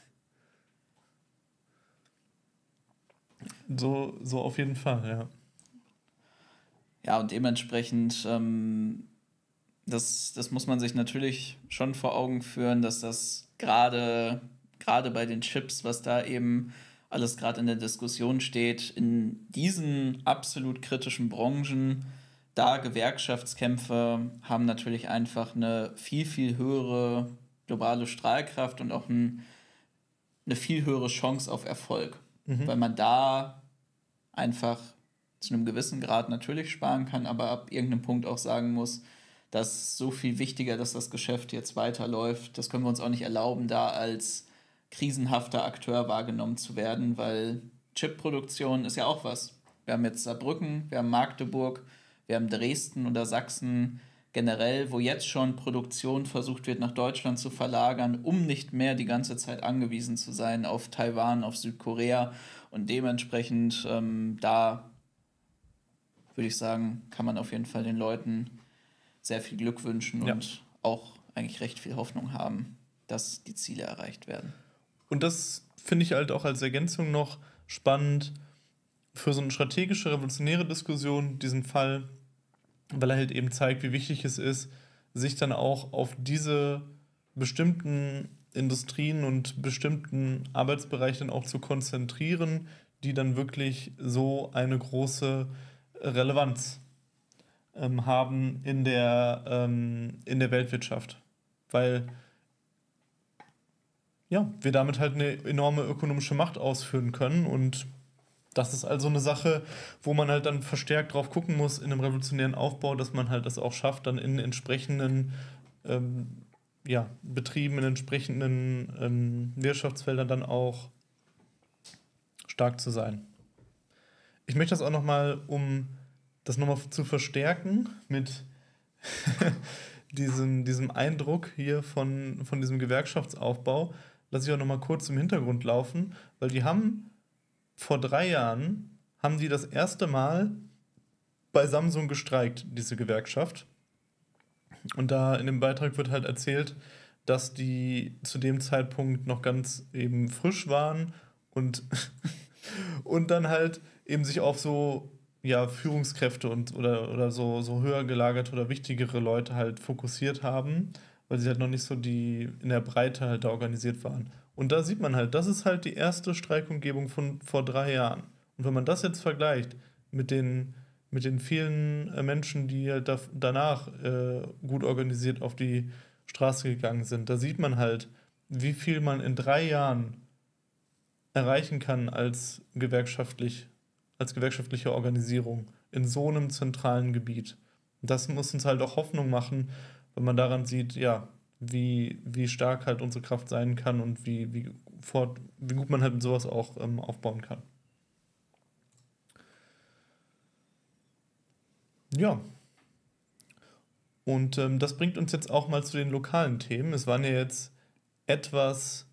So, so auf jeden Fall, ja. Ja, und dementsprechend, ähm, das, das muss man sich natürlich schon vor Augen führen, dass das gerade gerade bei den Chips, was da eben alles gerade in der Diskussion steht, in diesen absolut kritischen Branchen, da Gewerkschaftskämpfe haben natürlich einfach eine viel, viel höhere globale Strahlkraft und auch ein, eine viel höhere Chance auf Erfolg. Mhm. Weil man da einfach zu einem gewissen Grad natürlich sparen kann, aber ab irgendeinem Punkt auch sagen muss, das ist so viel wichtiger, dass das Geschäft jetzt weiterläuft. Das können wir uns auch nicht erlauben, da als krisenhafter Akteur wahrgenommen zu werden, weil Chipproduktion ist ja auch was. Wir haben jetzt Saarbrücken, wir haben Magdeburg, Wir haben Dresden oder Sachsen generell, wo jetzt schon Produktion versucht wird, nach Deutschland zu verlagern, um nicht mehr die ganze Zeit angewiesen zu sein auf Taiwan, auf Südkorea. Und dementsprechend ähm, da würde ich sagen, kann man auf jeden Fall den Leuten sehr viel Glück wünschen ja. und auch eigentlich recht viel Hoffnung haben, dass die Ziele erreicht werden. Und das finde ich halt auch als Ergänzung noch spannend für so eine strategische, revolutionäre Diskussion, diesen Fall, weil er halt eben zeigt, wie wichtig es ist, sich dann auch auf diese bestimmten Industrien und bestimmten Arbeitsbereiche dann auch zu konzentrieren, die dann wirklich so eine große Relevanz ähm, haben in der, ähm, in der Weltwirtschaft. Weil ja, wir damit halt eine enorme ökonomische Macht ausführen können und das ist also eine Sache, wo man halt dann verstärkt drauf gucken muss in einem revolutionären Aufbau, dass man halt das auch schafft, dann in entsprechenden ähm, ja, Betrieben, in entsprechenden ähm, Wirtschaftsfeldern dann auch stark zu sein. Ich möchte das auch nochmal, um das nochmal zu verstärken mit diesem, diesem Eindruck hier von, von diesem Gewerkschaftsaufbau, lasse ich auch nochmal kurz im Hintergrund laufen, weil die haben vor drei Jahren, haben die das erste Mal bei Samsung gestreikt, diese Gewerkschaft. Und da in dem Beitrag wird halt erzählt, dass die zu dem Zeitpunkt noch ganz eben frisch waren und, und dann halt eben sich auf so ja, Führungskräfte und oder, oder so, so höher gelagerte oder wichtigere Leute halt fokussiert haben, weil sie halt noch nicht so die in der Breite halt da organisiert waren. Und da sieht man halt, das ist halt die erste Streikumgebung von vor drei Jahren. Und wenn man das jetzt vergleicht mit den, mit den vielen äh, Menschen, die halt da, danach äh, gut organisiert auf die Straße gegangen sind, da sieht man halt, wie viel man in drei Jahren erreichen kann als gewerkschaftlich, als gewerkschaftliche Organisierung in so einem zentralen Gebiet. Und das muss uns halt auch Hoffnung machen, wenn man daran sieht, ja, wie, wie stark halt unsere Kraft sein kann und wie, wie, fort, wie gut man halt mit sowas auch ähm, aufbauen kann. Ja. Und ähm, das bringt uns jetzt auch mal zu den lokalen Themen. Es waren ja jetzt etwas...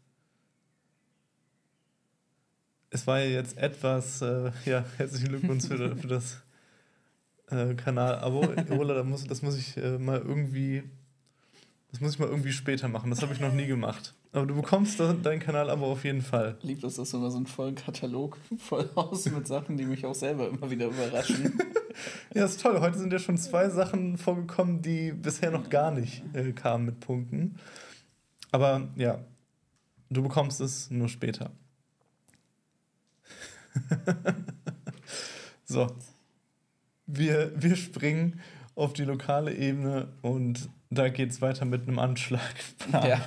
Es war ja jetzt etwas... Äh, ja, herzlichen Glückwunsch für, für das äh, Kanal-Abo. Ola, da muss, das muss ich äh, mal irgendwie... Das muss ich mal irgendwie später machen. Das habe ich noch nie gemacht. Aber du bekommst deinen Kanal aber auf jeden Fall. Lieb, dass das immer so einen vollen Katalog voll aus mit Sachen, die mich auch selber immer wieder überraschen. Ja, ist toll. Heute sind ja schon zwei Sachen vorgekommen, die bisher noch gar nicht äh, kamen mit Punkten. Aber ja, du bekommst es nur später. So. Wir, wir springen auf die lokale Ebene und da geht es weiter mit einem Anschlag. Ja.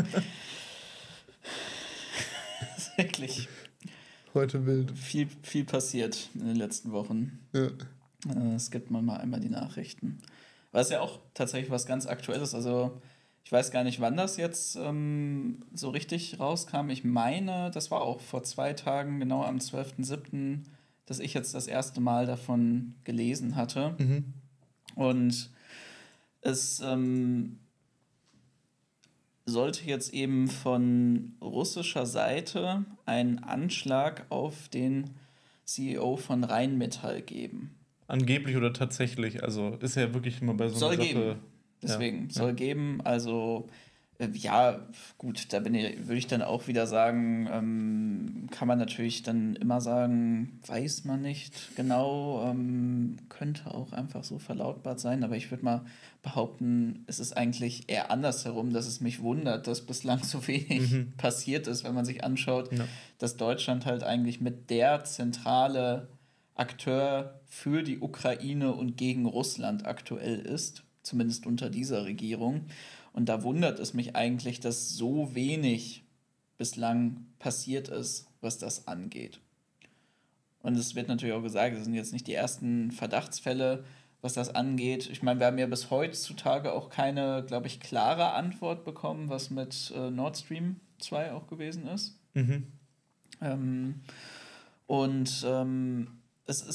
Wirklich. Heute wild. Viel, viel passiert in den letzten Wochen. Ja. Es gibt mal einmal die Nachrichten. Aber es ist ja auch tatsächlich was ganz Aktuelles. Also ich weiß gar nicht, wann das jetzt ähm, so richtig rauskam. Ich meine, das war auch vor zwei Tagen, genau am zwölften siebten, dass ich jetzt das erste Mal davon gelesen hatte. Mhm. Und es ähm, sollte jetzt eben von russischer Seite einen Anschlag auf den C E O von Rheinmetall geben. Angeblich oder tatsächlich? Also ist ja wirklich immer bei so soll einer Sache... Geben. Deswegen, ja. soll ja. geben. Also äh, ja, gut, da bin ich, würde ich dann auch wieder sagen, ähm, kann man natürlich dann immer sagen, weiß man nicht genau, ähm, könnte auch einfach so verlautbart sein, aber ich würde mal behaupten, es ist eigentlich eher andersherum, dass es mich wundert, dass bislang so wenig mhm. passiert ist, wenn man sich anschaut, ja. dass Deutschland halt eigentlich mit der zentrale Akteur für die Ukraine und gegen Russland aktuell ist, zumindest unter dieser Regierung. Und da wundert es mich eigentlich, dass so wenig bislang passiert ist, was das angeht. Und es wird natürlich auch gesagt, das sind jetzt nicht die ersten Verdachtsfälle, was das angeht. Ich meine, wir haben ja bis heutzutage auch keine, glaube ich, klare Antwort bekommen, was mit äh, Nord Stream zwei auch gewesen ist. Mhm. Ähm, und ähm, es ist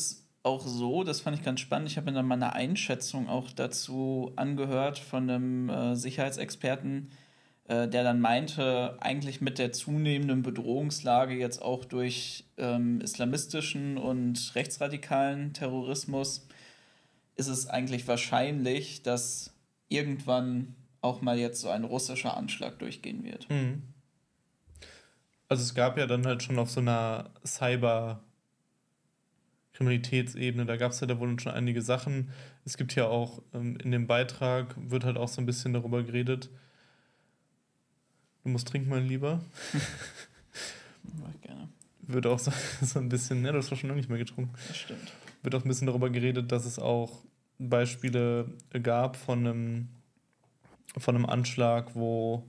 auch so, das fand ich ganz spannend, ich habe mir dann mal eine Einschätzung auch dazu angehört von einem äh, Sicherheitsexperten, äh, der dann meinte, eigentlich mit der zunehmenden Bedrohungslage jetzt auch durch ähm, islamistischen und rechtsradikalen Terrorismus ist es eigentlich wahrscheinlich, dass irgendwann auch mal jetzt so ein russischer Anschlag durchgehen wird. Mhm. Also es gab ja dann halt schon auf so einer Cyber-Kriminalitätsebene, da gab es ja da wohl schon einige Sachen. Es gibt ja auch ähm, in dem Beitrag, wird halt auch so ein bisschen darüber geredet. Du musst trinken, mein Lieber. Mach ich gerne. Wird auch so, so ein bisschen, ne, du hast doch schon lange nicht mehr getrunken. Das stimmt. Wird auch ein bisschen darüber geredet, dass es auch Beispiele gab von einem, von einem Anschlag, wo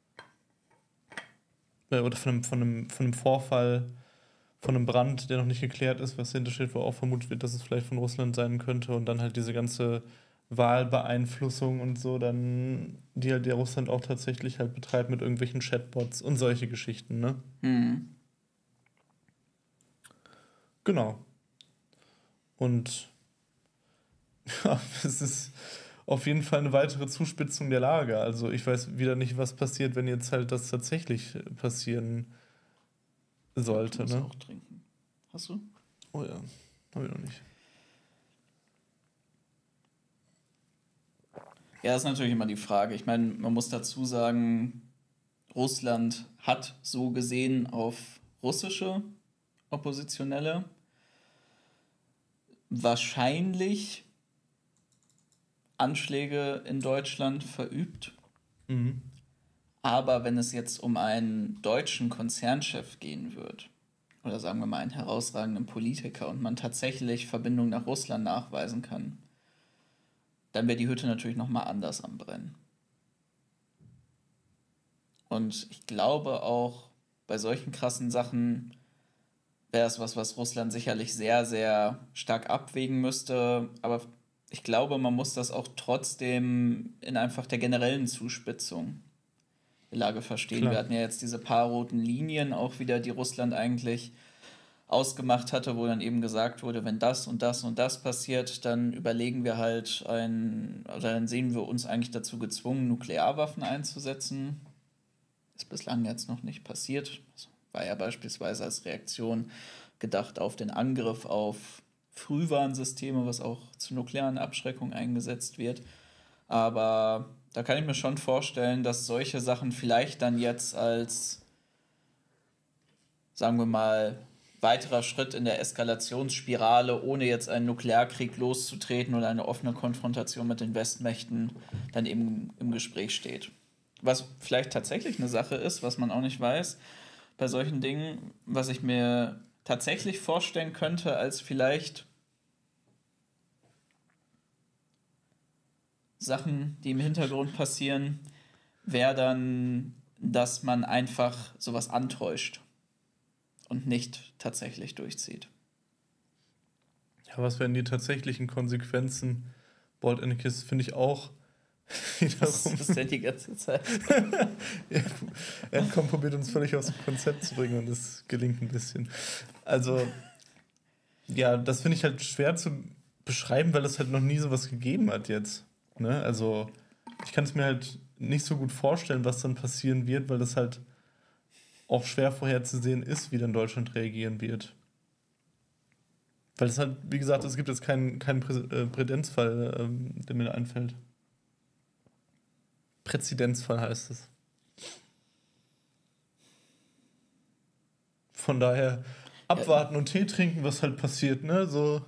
oder von einem, von, einem, von einem Vorfall, von einem Brand, der noch nicht geklärt ist, was dahinter steht, wo auch vermutet wird, dass es vielleicht von Russland sein könnte und dann halt diese ganze Wahlbeeinflussung und so, dann, die halt der Russland auch tatsächlich halt betreibt mit irgendwelchen Chatbots und solche Geschichten, ne? Mhm. Genau. Und ja, es ist auf jeden Fall eine weitere Zuspitzung der Lage. Also ich weiß wieder nicht, was passiert, wenn jetzt halt das tatsächlich passieren sollte. Du musst ne? auch trinken. Hast du? Oh ja, habe ich noch nicht. Ja, das ist natürlich immer die Frage. Ich meine, man muss dazu sagen, Russland hat so gesehen auf russische Oppositionelle wahrscheinlich Anschläge in Deutschland verübt. Mhm. Aber wenn es jetzt um einen deutschen Konzernchef gehen wird, oder sagen wir mal einen herausragenden Politiker und man tatsächlich Verbindungen nach Russland nachweisen kann, dann wäre die Hütte natürlich nochmal anders am Brennen. Und ich glaube auch, bei solchen krassen Sachen wäre es was, was Russland sicherlich sehr, sehr stark abwägen müsste. Aber ich glaube, man muss das auch trotzdem in einfach der generellen Zuspitzung der Lage verstehen. Klar. Wir hatten ja jetzt diese paar roten Linien auch wieder, die Russland eigentlich ausgemacht hatte, wo dann eben gesagt wurde, wenn das und das und das passiert, dann überlegen wir halt ein, oder dann sehen wir uns eigentlich dazu gezwungen, Nuklearwaffen einzusetzen. Ist bislang jetzt noch nicht passiert. Das war ja beispielsweise als Reaktion gedacht auf den Angriff auf Frühwarnsysteme, was auch zur nuklearen Abschreckung eingesetzt wird. Aber da kann ich mir schon vorstellen, dass solche Sachen vielleicht dann jetzt als, sagen wir mal, weiterer Schritt in der Eskalationsspirale, ohne jetzt einen Nuklearkrieg loszutreten oder eine offene Konfrontation mit den Westmächten, dann eben im Gespräch steht. Was vielleicht tatsächlich eine Sache ist, was man auch nicht weiß, bei solchen Dingen, was ich mir tatsächlich vorstellen könnte, als vielleicht Sachen, die im Hintergrund passieren, wäre dann, dass man einfach sowas antäuscht und nicht tatsächlich durchzieht. Ja, was wären die tatsächlichen Konsequenzen? Board Ennekes finde ich auch wiederum. Was ist denn die ganze Zeit? Endcom probiert uns völlig aus dem Konzept zu bringen und es gelingt ein bisschen. Also, ja, das finde ich halt schwer zu beschreiben, weil es halt noch nie sowas gegeben hat jetzt. Ne? Also, ich kann es mir halt nicht so gut vorstellen, was dann passieren wird, weil das halt auch schwer vorherzusehen ist, wie dann Deutschland reagieren wird. Weil es halt, wie gesagt, es gibt jetzt keinen, keinen Prä- äh, Präzedenzfall, ähm, der mir einfällt. Präzedenzfall heißt es. Von daher abwarten ja. und Tee trinken, was halt passiert, ne? So.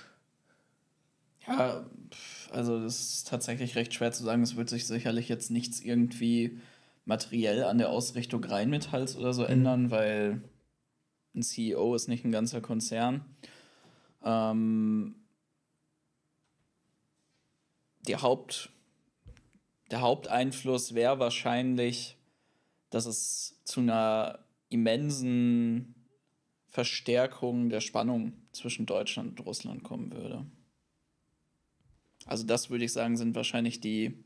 Ja, also das ist tatsächlich recht schwer zu sagen. Es wird sich sicherlich jetzt nichts irgendwie materiell an der Ausrichtung Rheinmetalls oder so mhm. ändern, weil ein C E O ist nicht ein ganzer Konzern. Ähm, die Haupt, der Haupteinfluss wäre wahrscheinlich, dass es zu einer immensen Verstärkung der Spannung zwischen Deutschland und Russland kommen würde. Also das, würde ich sagen, sind wahrscheinlich die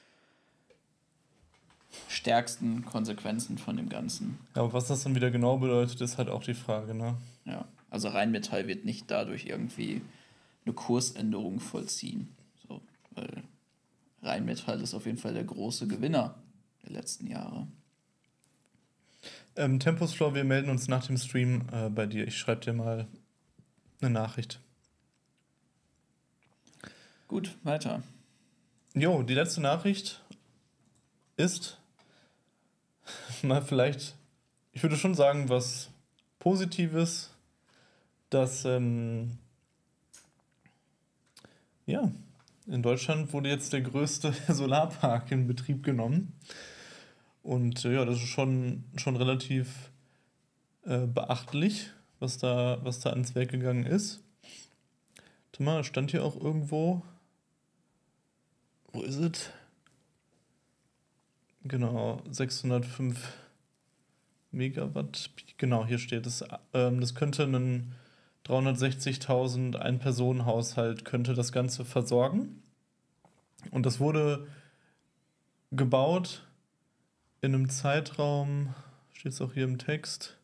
stärksten Konsequenzen von dem Ganzen. Ja, aber was das dann wieder genau bedeutet, ist halt auch die Frage, ne? Ja, also Rheinmetall wird nicht dadurch irgendwie eine Kursänderung vollziehen. So, weil Rheinmetall ist auf jeden Fall der große Gewinner der letzten Jahre. Ähm, Tempus Flow, wir melden uns nach dem Stream äh, bei dir. Ich schreibe dir mal eine Nachricht. Gut, weiter. Jo, die letzte Nachricht ist mal vielleicht, ich würde schon sagen, was Positives, dass ähm, ja, in Deutschland wurde jetzt der größte Solarpark in Betrieb genommen. Und äh, ja, das ist schon, schon relativ äh, beachtlich, was da, was da ans Werk gegangen ist. Warte mal, stand hier auch irgendwo. Wo ist es? Genau, sechshundertfünf Megawatt. Genau, hier steht es. Ähm, das könnte ein dreihundertsechzigtausend Ein-Personen-Haushalt könnte das Ganze versorgen. Und das wurde gebaut in einem Zeitraum, steht es auch hier im Text,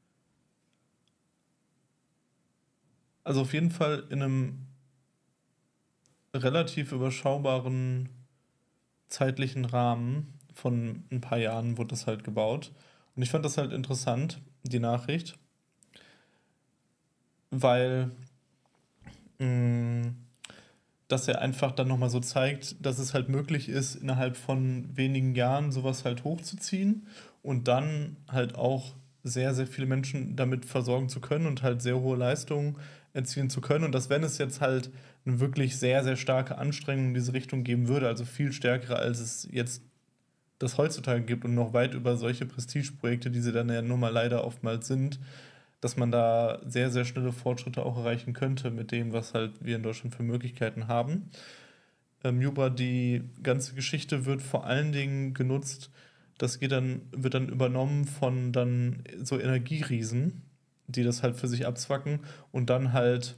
also auf jeden Fall in einem relativ überschaubaren zeitlichen Rahmen von ein paar Jahren wurde das halt gebaut. Und ich fand das halt interessant, die Nachricht, weil mh, dass er einfach dann nochmal so zeigt, dass es halt möglich ist, innerhalb von wenigen Jahren sowas halt hochzuziehen und dann halt auch sehr, sehr viele Menschen damit versorgen zu können und halt sehr hohe Leistungen erzielen zu können. Und dass, wenn es jetzt halt eine wirklich sehr, sehr starke Anstrengung in diese Richtung geben würde, also viel stärkere, als es jetzt das heutzutage gibt und noch weit über solche Prestigeprojekte, die sie dann ja nur mal leider oftmals sind, dass man da sehr, sehr schnelle Fortschritte auch erreichen könnte mit dem, was halt wir in Deutschland für Möglichkeiten haben. Ähm, Jubra, die ganze Geschichte wird vor allen Dingen genutzt, das geht dann, wird dann übernommen von dann so Energieriesen, die das halt für sich abzwacken und dann halt,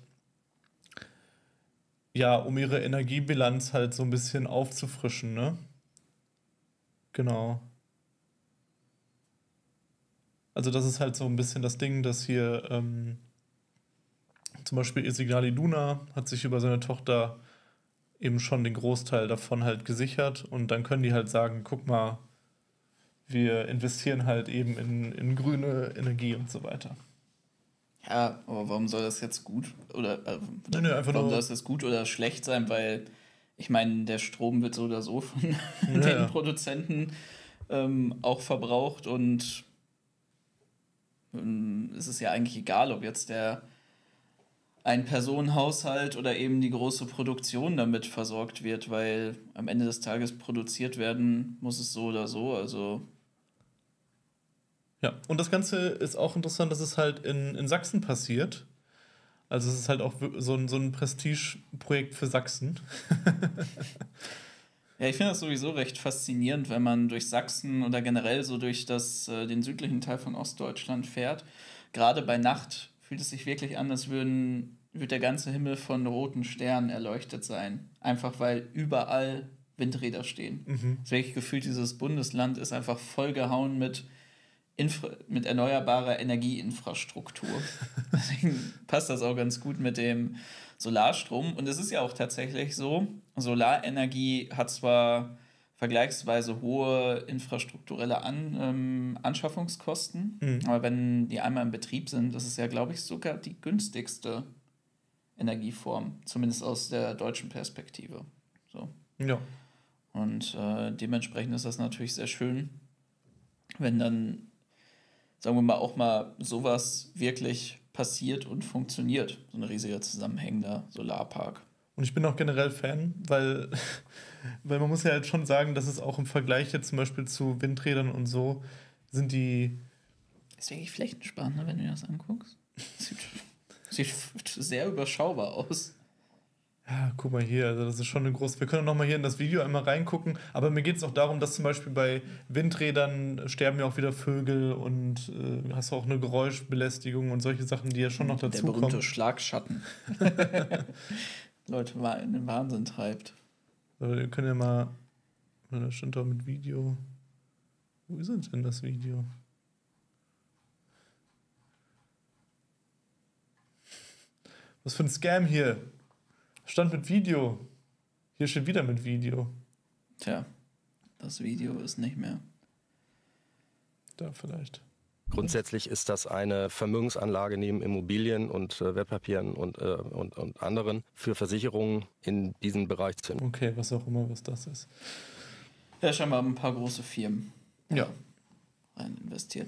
ja, um ihre Energiebilanz halt so ein bisschen aufzufrischen, ne? Genau. Also das ist halt so ein bisschen das Ding, dass hier ähm, zum Beispiel Isignal Iduna hat sich über seine Tochter eben schon den Großteil davon halt gesichert und dann können die halt sagen, guck mal, wir investieren halt eben in, in grüne Energie und so weiter. Ja, aber warum soll das jetzt gut oder äh, nee, nee, einfach warum nur soll das jetzt gut oder schlecht sein? Weil ich meine, der Strom wird so oder so von ja, den ja. Produzenten ähm, auch verbraucht und ähm, es ist ja eigentlich egal, ob jetzt der Ein-Personen-Haushalt oder eben die große Produktion damit versorgt wird, weil am Ende des Tages produziert werden muss es so oder so, also Ja, und das Ganze ist auch interessant, dass es halt in, in Sachsen passiert. Also es ist halt auch wir- so ein, so ein Prestigeprojekt für Sachsen. ja, ich finde das sowieso recht faszinierend, wenn man durch Sachsen oder generell so durch das, äh, den südlichen Teil von Ostdeutschland fährt. Gerade bei Nacht fühlt es sich wirklich an, als würden, würde der ganze Himmel von roten Sternen erleuchtet sein. Einfach weil überall Windräder stehen. Mhm. Das ist wirklich gefühlt, dieses Bundesland ist einfach vollgehauen mit, Infra- mit erneuerbarer Energieinfrastruktur. Deswegen passt das auch ganz gut mit dem Solarstrom. Und es ist ja auch tatsächlich so, Solarenergie hat zwar vergleichsweise hohe infrastrukturelle An, ähm, Anschaffungskosten, Mhm. aber wenn die einmal in Betrieb sind, das ist ja, glaube ich, sogar die günstigste Energieform, zumindest aus der deutschen Perspektive. So. Ja. Und äh, dementsprechend ist das natürlich sehr schön, wenn dann, sagen wir mal, auch mal sowas wirklich passiert und funktioniert. So ein riesiger zusammenhängender Solarpark. Und ich bin auch generell Fan, weil, weil man muss ja halt schon sagen, dass es auch im Vergleich jetzt zum Beispiel zu Windrädern und so sind die. Ist wirklich flächensparend, ne, wenn du dir das anguckst. Sieht, sieht sehr überschaubar aus. Ja, guck mal hier, also das ist schon eine große. Wir können noch mal hier in das Video einmal reingucken, aber mir geht es auch darum, dass zum Beispiel bei Windrädern sterben ja auch wieder Vögel und äh, hast auch eine Geräuschbelästigung und solche Sachen, die ja schon noch Der dazukommen. berühmte Schlagschatten. Leute wa- in den Wahnsinn treibt. Also, wir können ja mal. Da stand doch mit Video. Wo ist denn das Video? Was für ein Scam hier. Stand mit Video. Hier steht wieder mit Video. Tja, das Video ist nicht mehr. Da vielleicht. Grundsätzlich ist das eine Vermögensanlage neben Immobilien und äh, Wertpapieren und, äh, und, und anderen für Versicherungen in diesen Bereich zu finden. Okay, was auch immer, was das ist. Ja, scheinbar ein paar große Firmen ja. rein investiert.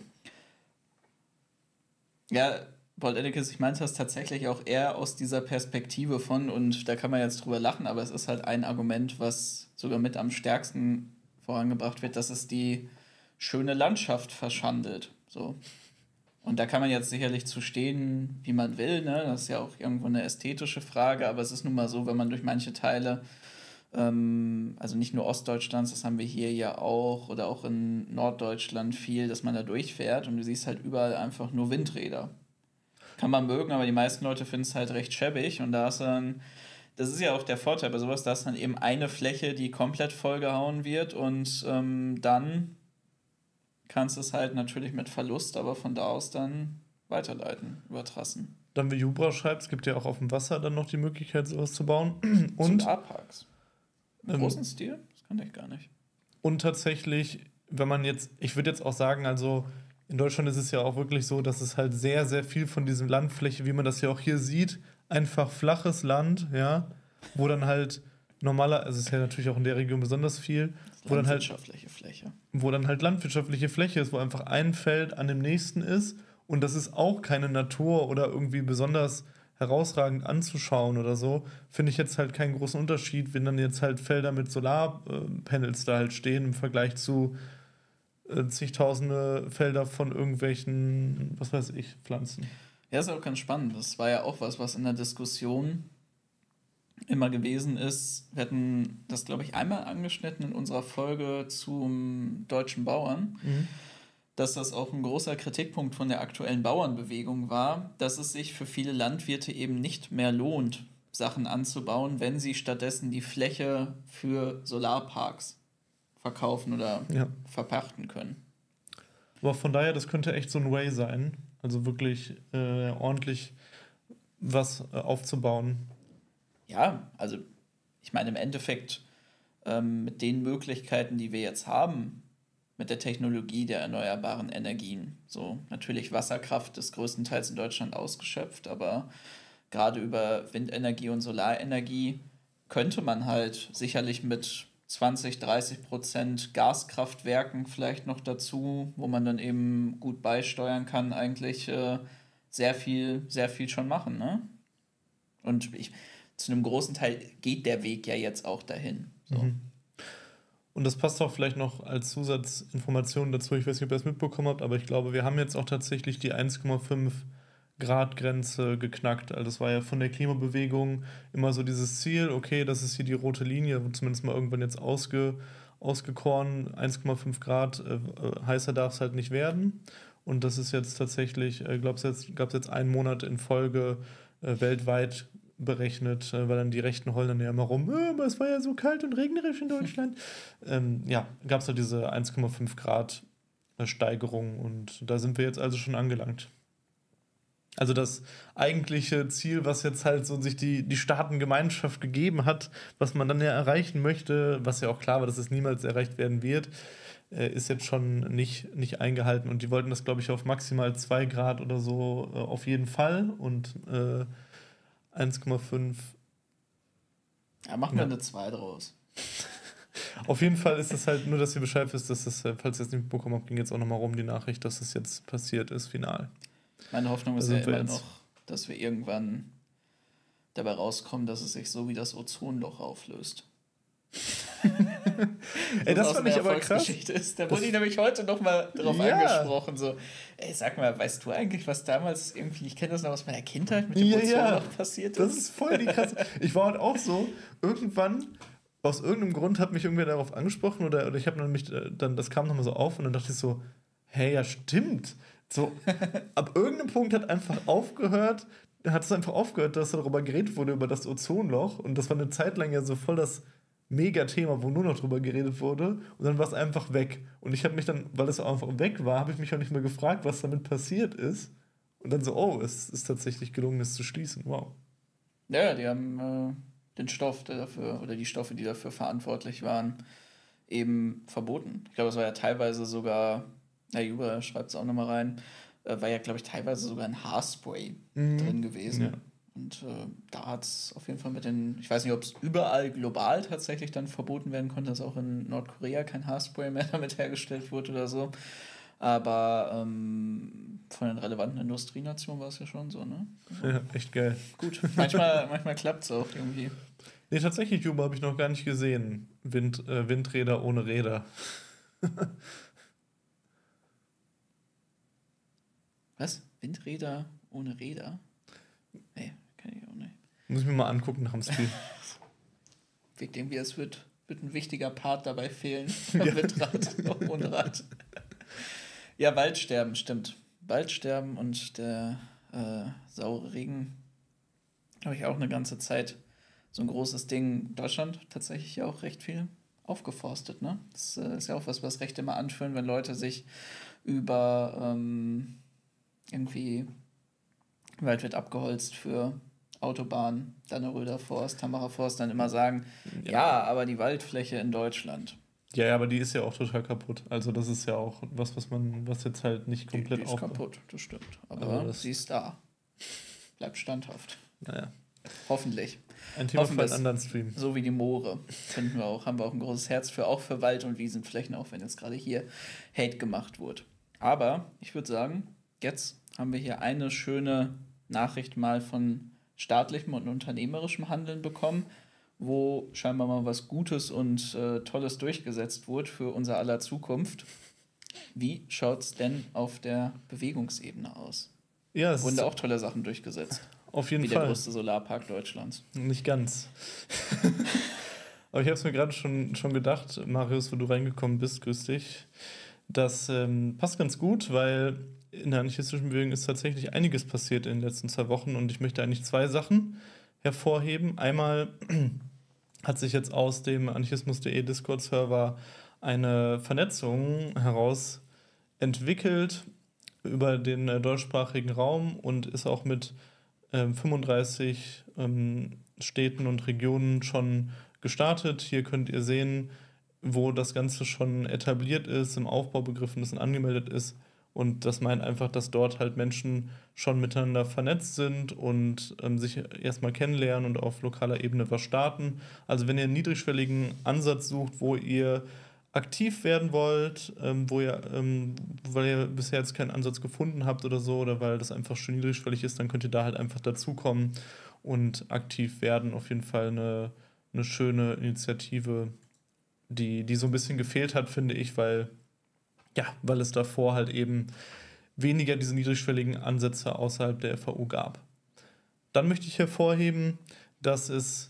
Ja, Bold Ennekes, ich meinte das tatsächlich auch eher aus dieser Perspektive von, und da kann man jetzt drüber lachen, aber es ist halt ein Argument, was sogar mit am stärksten vorangebracht wird, dass es die schöne Landschaft verschandelt. So. Und da kann man jetzt sicherlich zu stehen, wie man will, ne? Das ist ja auch irgendwo eine ästhetische Frage, aber es ist nun mal so, wenn man durch manche Teile, ähm, also nicht nur Ostdeutschlands, das haben wir hier ja auch, oder auch in Norddeutschland viel, dass man da durchfährt und du siehst halt überall einfach nur Windräder. Kann man mögen, aber die meisten Leute finden es halt recht schäbig und da ist dann, das ist ja auch der Vorteil bei sowas, da ist dann eben eine Fläche, die komplett vollgehauen wird und ähm, dann kannst du es halt natürlich mit Verlust, aber von da aus dann weiterleiten, über Trassen. Dann, wie Jubra schreibt, es gibt ja auch auf dem Wasser dann noch die Möglichkeit, sowas zu bauen. Und Solarparks. Im ähm, großen Stil? Das kann ich gar nicht. Und tatsächlich, wenn man jetzt, ich würde jetzt auch sagen, also in Deutschland ist es ja auch wirklich so, dass es halt sehr, sehr viel von diesem Landfläche, wie man das ja auch hier sieht, einfach flaches Land, ja, wo dann halt normaler, also es ist ja natürlich auch in der Region besonders viel, wo dann halt landwirtschaftliche Fläche. Wo dann halt landwirtschaftliche Fläche ist, wo einfach ein Feld an dem nächsten ist und das ist auch keine Natur oder irgendwie besonders herausragend anzuschauen oder so, finde ich jetzt halt keinen großen Unterschied, wenn dann jetzt halt Felder mit Solarpanels da halt stehen im Vergleich zu äh, zigtausende Felder von irgendwelchen, was weiß ich, Pflanzen. Ja, ist auch ganz spannend. Das war ja auch was, was in der Diskussion immer gewesen ist. Wir hatten das, glaube ich, einmal angeschnitten in unserer Folge zum deutschen Bauern, mhm. dass das auch ein großer Kritikpunkt von der aktuellen Bauernbewegung war, dass es sich für viele Landwirte eben nicht mehr lohnt, Sachen anzubauen, wenn sie stattdessen die Fläche für Solarparks verkaufen oder ja. verpachten können. Aber von daher, das könnte echt so ein Way sein, also wirklich äh, ordentlich was äh, aufzubauen. Ja, also ich meine im Endeffekt ähm, mit den Möglichkeiten, die wir jetzt haben, mit der Technologie der erneuerbaren Energien, so natürlich Wasserkraft ist größtenteils in Deutschland ausgeschöpft, aber gerade über Windenergie und Solarenergie könnte man halt sicherlich mit zwanzig, dreißig Prozent Gaskraftwerken vielleicht noch dazu, wo man dann eben gut beisteuern kann, eigentlich äh, sehr viel, sehr viel schon machen, ne? Und ich zu einem großen Teil geht der Weg ja jetzt auch dahin. So. Mhm. Und das passt auch vielleicht noch als Zusatzinformation dazu, ich weiß nicht, ob ihr das mitbekommen habt, aber ich glaube, wir haben jetzt auch tatsächlich die eins Komma fünf Grad Grenze geknackt. Also das war ja von der Klimabewegung immer so dieses Ziel, okay, das ist hier die rote Linie, zumindest mal irgendwann jetzt ausge, ausgekoren, eins Komma fünf Grad, äh, heißer darf es halt nicht werden. Und das ist jetzt tatsächlich, äh, glaube ich, jetzt gab es jetzt einen Monat in Folge äh, weltweit berechnet, weil dann die Rechten heulen dann ja immer rum, oh, aber es war ja so kalt und regnerisch in Deutschland. ähm, ja, gab es halt diese eins Komma fünf Grad Steigerung und da sind wir jetzt also schon angelangt. Also das eigentliche Ziel, was jetzt halt so sich die, die Staatengemeinschaft gegeben hat, was man dann ja erreichen möchte, was ja auch klar war, dass es niemals erreicht werden wird, äh, ist jetzt schon nicht, nicht eingehalten und die wollten das, glaube ich, auf maximal zwei Grad oder so äh, auf jeden Fall und äh, eins Komma fünf. Ja, machen wir ja. eine zwei draus. Auf jeden Fall ist es halt, nur dass ihr Bescheid wisst, dass das, falls ihr es nicht mitbekommen habt, ging jetzt auch nochmal rum die Nachricht, dass es jetzt passiert ist, final. Meine Hoffnung ist ja immer noch, dass wir irgendwann dabei rauskommen, dass es sich so wie das Ozonloch auflöst. Ey, das fand ich aber krass. Ist. Da wurde ich nämlich heute nochmal drauf ja. angesprochen. So, ey, sag mal, weißt du eigentlich, was damals irgendwie, ich kenne das noch aus meiner Kindheit mit dem ja, Ozonloch ja. passiert ist? Das ist voll die krasse. Ich war halt auch so, irgendwann, aus irgendeinem Grund hat mich irgendwer darauf angesprochen oder, oder ich habe nämlich dann, das kam nochmal so auf und dann dachte ich so, hey, ja, stimmt. So, ab irgendeinem Punkt hat einfach aufgehört, hat es einfach aufgehört, dass darüber geredet wurde, über das Ozonloch und das war eine Zeit lang ja so voll das Mega-Thema, wo nur noch drüber geredet wurde und dann war es einfach weg. Und ich habe mich dann, weil es einfach weg war, habe ich mich auch nicht mehr gefragt, was damit passiert ist. Und dann so, oh, es ist tatsächlich gelungen, es zu schließen. Wow. Ja, die haben, äh, den Stoff, der dafür, oder die Stoffe, die dafür verantwortlich waren, eben verboten. Ich glaube, es war ja teilweise sogar, na Juba schreibt es auch nochmal rein, äh, war ja, glaube ich, teilweise sogar ein Haarspray mhm. drin gewesen. Ja. Und äh, da hat es auf jeden Fall mit den, ich weiß nicht, ob es überall global tatsächlich dann verboten werden konnte, dass auch in Nordkorea kein Haarspray mehr damit hergestellt wurde oder so. Aber ähm, von den relevanten Industrienationen war es ja schon so, ne? Also, ja, echt geil. Gut, manchmal, manchmal klappt es auch irgendwie. Nee, tatsächlich, Juba habe ich noch gar nicht gesehen. Wind, äh, Windräder ohne Räder. Was? Windräder ohne Räder? Nee, kann ich auch nicht. Muss ich mir mal angucken nach dem Spiel. Wirkt irgendwie, es wird, wird ein wichtiger Part dabei fehlen. Ja. Mit Rad, ohne Rad. Ja, Waldsterben, stimmt. Waldsterben und der äh, saure Regen, habe ich auch eine ganze Zeit so ein großes Ding. Deutschland tatsächlich ja auch recht viel aufgeforstet, ne? Das äh, ist ja auch was, was recht immer anführen, wenn Leute sich über ähm, irgendwie Wald wird abgeholzt für Autobahn, Danneröder Forst, Tambacher Forst, dann immer sagen, ja. ja, aber die Waldfläche in Deutschland. Ja, ja, aber die ist ja auch total kaputt. Also das ist ja auch was, was man, was jetzt halt nicht komplett aufbaut. Die, die ist aufbaut. kaputt, das stimmt. Aber, aber das sie ist da. Bleibt standhaft. Naja. Hoffentlich. Ein Thema für einen anderen Stream. So wie die Moore. Finden wir auch, haben wir auch ein großes Herz für, auch für Wald- und Wiesenflächen, auch wenn jetzt gerade hier Hate gemacht wurde. Aber ich würde sagen, jetzt haben wir hier eine schöne Nachricht mal von staatlichem und unternehmerischem Handeln bekommen, wo scheinbar mal was Gutes und äh, Tolles durchgesetzt wurde für unser aller Zukunft. Wie schaut es denn auf der Bewegungsebene aus? Ja, es wurden da auch tolle Sachen durchgesetzt. Auf jeden Wie Fall. der größte Solarpark Deutschlands. Nicht ganz. Aber ich habe es mir gerade schon, schon gedacht, Marius, wo du reingekommen bist, grüß dich. Das ähm, passt ganz gut, weil in der anarchistischen Bewegung ist tatsächlich einiges passiert in den letzten zwei Wochen und ich möchte eigentlich zwei Sachen hervorheben. Einmal hat sich jetzt aus dem anarchismus punkt de Discord-Server eine Vernetzung heraus entwickelt über den äh, deutschsprachigen Raum und ist auch mit ähm, fünfunddreißig ähm, Städten und Regionen schon gestartet. Hier könnt ihr sehen, wo das Ganze schon etabliert ist, im Aufbau begriffen ist und angemeldet ist. Und das meint einfach, dass dort halt Menschen schon miteinander vernetzt sind und ähm, sich erstmal kennenlernen und auf lokaler Ebene was starten. Also wenn ihr einen niedrigschwelligen Ansatz sucht, wo ihr aktiv werden wollt, ähm, wo ihr, ähm, weil ihr bisher jetzt keinen Ansatz gefunden habt oder so, oder weil das einfach schon niedrigschwellig ist, dann könnt ihr da halt einfach dazukommen und aktiv werden. Auf jeden Fall eine, eine schöne Initiative, die, die so ein bisschen gefehlt hat, finde ich, weil Ja, weil es davor halt eben weniger diese niedrigschwelligen Ansätze außerhalb der F A U gab. Dann möchte ich hervorheben, dass es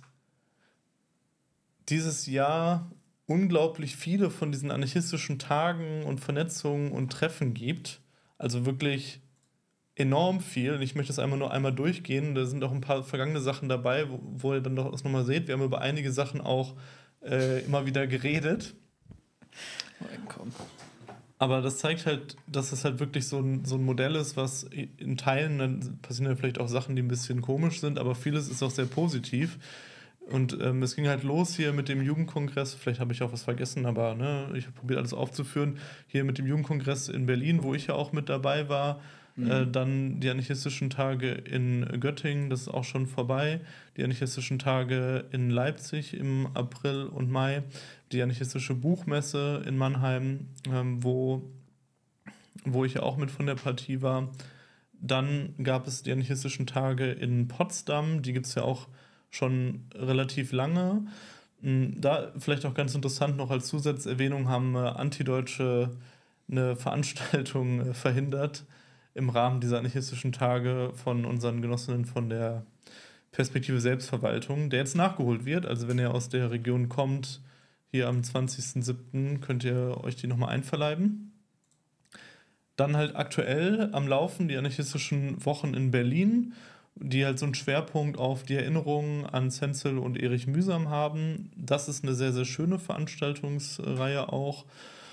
dieses Jahr unglaublich viele von diesen anarchistischen Tagen und Vernetzungen und Treffen gibt. Also wirklich enorm viel. Und ich möchte es einmal nur einmal durchgehen. Da sind auch ein paar vergangene Sachen dabei, wo, wo ihr dann doch das nochmal seht. Wir haben über einige Sachen auch äh, immer wieder geredet. Reinkommen. Aber das zeigt halt, dass es halt wirklich so ein, so ein Modell ist, was in Teilen, dann passieren ja vielleicht auch Sachen, die ein bisschen komisch sind, aber vieles ist auch sehr positiv. Und ähm, es ging halt los hier mit dem Jugendkongress, vielleicht habe ich auch was vergessen, aber ne, ich habe probiert alles aufzuführen, hier mit dem Jugendkongress in Berlin, wo ich ja auch mit dabei war. Mhm. Äh, dann die anarchistischen Tage in Göttingen, das ist auch schon vorbei. Die anarchistischen Tage in Leipzig im April und Mai. Die anarchistische Buchmesse in Mannheim, ähm, wo, wo ich ja auch mit von der Partie war. Dann gab es die anarchistischen Tage in Potsdam, die gibt es ja auch schon relativ lange. Da vielleicht auch ganz interessant noch als Zusatzerwähnung haben äh, Antideutsche eine Veranstaltung äh, verhindert im Rahmen dieser anarchistischen Tage von unseren Genossinnen von der Perspektive Selbstverwaltung, der jetzt nachgeholt wird. Also wenn ihr aus der Region kommt, hier am zwanzigsten siebten könnt ihr euch die nochmal einverleiben. Dann halt aktuell am Laufen die anarchistischen Wochen in Berlin, die halt so einen Schwerpunkt auf die Erinnerungen an Zenzel und Erich Mühsam haben. Das ist eine sehr, sehr schöne Veranstaltungsreihe auch,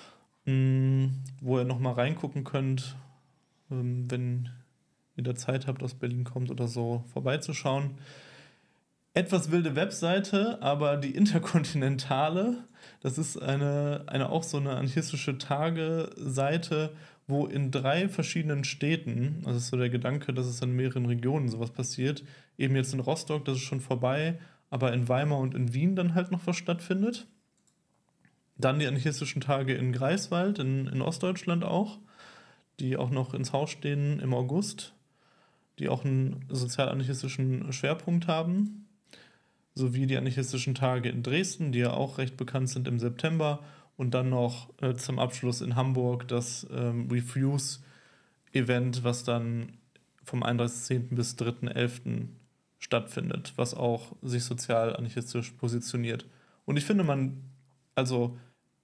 wo ihr nochmal reingucken könnt, wenn ihr da Zeit habt, aus Berlin kommt oder so, vorbeizuschauen. etwas wilde Webseite, aber die Interkontinentale, das ist eine, eine auch so eine anarchistische Tage-Seite, wo in drei verschiedenen Städten, also ist so der Gedanke, dass es in mehreren Regionen sowas passiert, eben jetzt in Rostock, das ist schon vorbei, aber in Weimar und in Wien dann halt noch was stattfindet. Dann die anarchistischen Tage in Greifswald, in, in Ostdeutschland auch, die auch noch ins Haus stehen im August, die auch einen sozial-anarchistischen Schwerpunkt haben. Sowie die anarchistischen Tage in Dresden, die ja auch recht bekannt sind im September. Und dann noch äh, zum Abschluss in Hamburg das ähm, Refuse-Event, was dann vom einunddreißigsten zehnten bis dritten elften stattfindet, was auch sich sozial-anarchistisch positioniert. Und ich finde, man, also,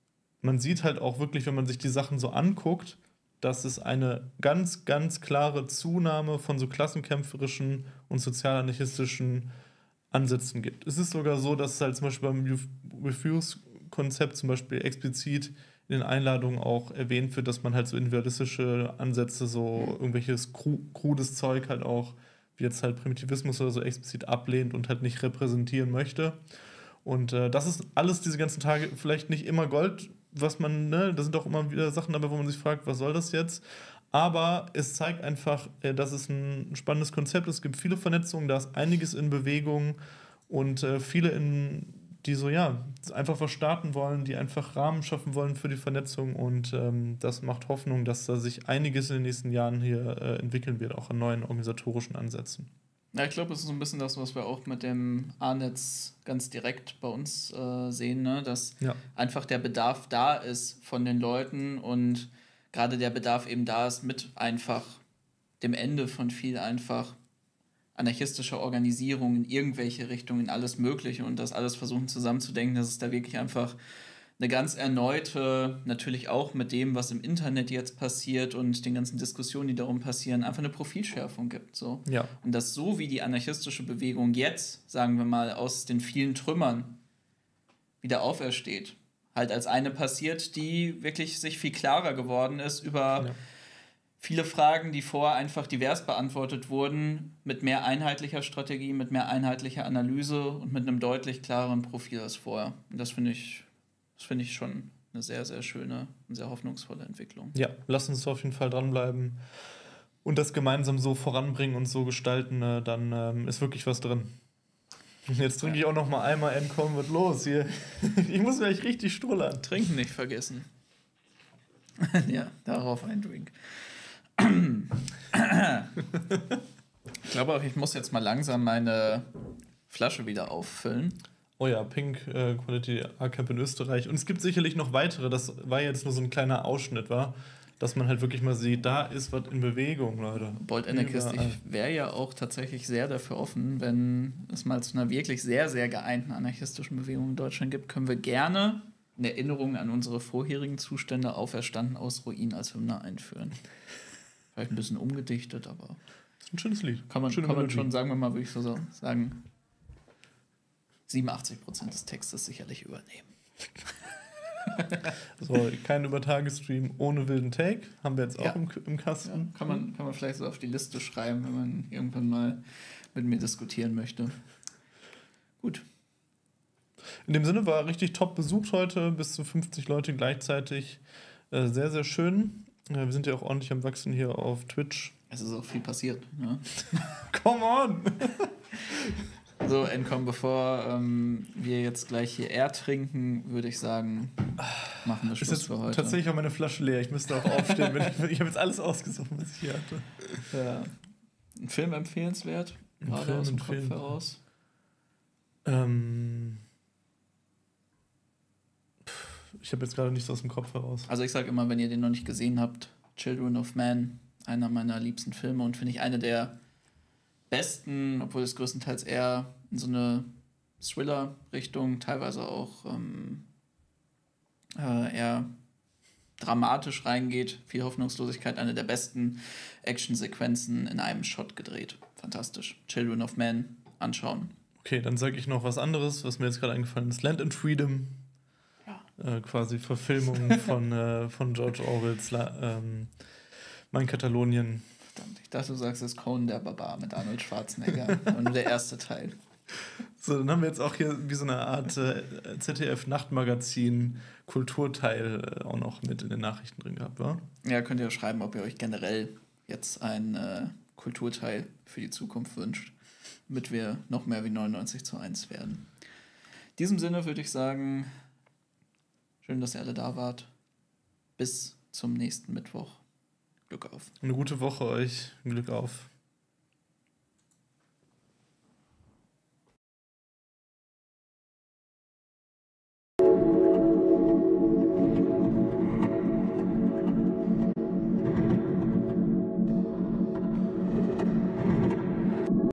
man sieht halt auch wirklich, wenn man sich die Sachen so anguckt, dass es eine ganz, ganz klare Zunahme von so klassenkämpferischen und sozial-anarchistischen Ansätzen gibt. Es ist sogar so, dass es halt zum Beispiel beim Refuse-Konzept zum Beispiel explizit in den Einladungen auch erwähnt wird, dass man halt so individualistische Ansätze, so irgendwelches krudes Zeug halt auch, wie jetzt halt Primitivismus oder so, explizit ablehnt und halt nicht repräsentieren möchte. Und äh, das ist alles diese ganzen Tage vielleicht nicht immer Gold, was man, ne, da sind auch immer wieder Sachen dabei, wo man sich fragt, was soll das jetzt? Aber es zeigt einfach, dass es ein spannendes Konzept ist. Es gibt viele Vernetzungen, da ist einiges in Bewegung und äh, viele, in, die so, ja, einfach was starten wollen, die einfach Rahmen schaffen wollen für die Vernetzung. Und ähm, das macht Hoffnung, dass da sich einiges in den nächsten Jahren hier äh, entwickeln wird, auch an neuen organisatorischen Ansätzen. Ja, ich glaube, es ist so ein bisschen das, was wir auch mit dem A-Netz ganz direkt bei uns äh, sehen, ne? Dass ja. einfach der Bedarf da ist von den Leuten und gerade der Bedarf eben da ist mit einfach dem Ende von viel einfach anarchistischer Organisierung in irgendwelche Richtungen, in alles Mögliche und das alles versuchen zusammenzudenken, dass es da wirklich einfach eine ganz erneute, natürlich auch mit dem, was im Internet jetzt passiert und den ganzen Diskussionen, die darum passieren, einfach eine Profilschärfung gibt. So. Ja. Und dass so wie die anarchistische Bewegung jetzt, sagen wir mal, aus den vielen Trümmern wieder aufersteht, halt als eine passiert, die wirklich sich viel klarer geworden ist über ja. viele Fragen, die vorher einfach divers beantwortet wurden, mit mehr einheitlicher Strategie, mit mehr einheitlicher Analyse und mit einem deutlich klareren Profil als vorher. Und das finde ich, das finde ich schon eine sehr, sehr schöne und sehr hoffnungsvolle Entwicklung. Ja, lass uns auf jeden Fall dranbleiben und das gemeinsam so voranbringen und so gestalten, dann ähm, ist wirklich was drin. Jetzt trinke ich auch noch mal einmal Endkommen, wird los hier. Ich muss mir echt richtig strullern. Trinken nicht vergessen. Ja, darauf ein Drink. Ich glaube auch, ich muss jetzt mal langsam meine Flasche wieder auffüllen. Oh ja, Pink äh, Quality A-Camp in Österreich. Und es gibt sicherlich noch weitere. Das war jetzt nur so ein kleiner Ausschnitt, war, dass man halt wirklich mal sieht, da ist was in Bewegung, Leute. Bold Anarchist, ich wäre ja auch tatsächlich sehr dafür offen, wenn es mal zu einer wirklich sehr, sehr geeinten anarchistischen Bewegung in Deutschland gibt, können wir gerne eine Erinnerung an unsere vorherigen Zustände auferstanden aus Ruinen als Hymne einführen. Vielleicht ein bisschen umgedichtet, aber das ist ein schönes Lied. Kann man, kann man schon, sagen wir mal, würde ich so sagen, siebenundachtzig Prozent des Textes sicherlich übernehmen. So, kein Übertagestream ohne wilden Take. Haben wir jetzt auch ja. im, im Kasten. Ja, kann, man, kann man vielleicht so auf die Liste schreiben, wenn man irgendwann mal mit mir diskutieren möchte. Gut. In dem Sinne war richtig top besucht heute. Bis zu fünfzig Leute gleichzeitig. Äh, sehr, sehr schön. Äh, wir sind ja auch ordentlich am Wachsen hier auf Twitch. Es ist auch viel passiert. Ne? Come on! So, Endkommen, bevor ähm, wir jetzt gleich hier Air trinken, würde ich sagen, machen wir Schluss ist jetzt für heute. Tatsächlich auch meine Flasche leer. Ich müsste auch aufstehen. wenn ich ich habe jetzt alles ausgesucht, was ich hier hatte. Ja. Ein Film empfehlenswert? Ein Film aus dem Kopf Film. heraus? Ähm, ich habe jetzt gerade nichts aus dem Kopf heraus. Also ich sage immer, wenn ihr den noch nicht gesehen habt, Children of Man, einer meiner liebsten Filme und finde ich eine der besten, obwohl es größtenteils eher in so eine Thriller-Richtung, teilweise auch ähm, äh, eher dramatisch reingeht. Viel Hoffnungslosigkeit, eine der besten Actionsequenzen in einem Shot gedreht. Fantastisch. Children of Man anschauen. Okay, dann sage ich noch was anderes, was mir jetzt gerade eingefallen ist. Land and Freedom. Ja. Äh, quasi Verfilmung von, äh, von George Orwells ähm, Mein Katalonien. Ich dachte, du sagst es Conan der Barbar mit Arnold Schwarzenegger. Und der erste Teil. So, dann haben wir jetzt auch hier wie so eine Art äh, Z D F-Nachtmagazin Kulturteil äh, auch noch mit in den Nachrichten drin gehabt, wa? Ja, könnt ihr schreiben, ob ihr euch generell jetzt einen äh, Kulturteil für die Zukunft wünscht, damit wir noch mehr wie neunundneunzig zu eins werden. In diesem Sinne würde ich sagen, schön, dass ihr alle da wart. Bis zum nächsten Mittwoch. Glück auf. Eine gute Woche euch. Glück auf.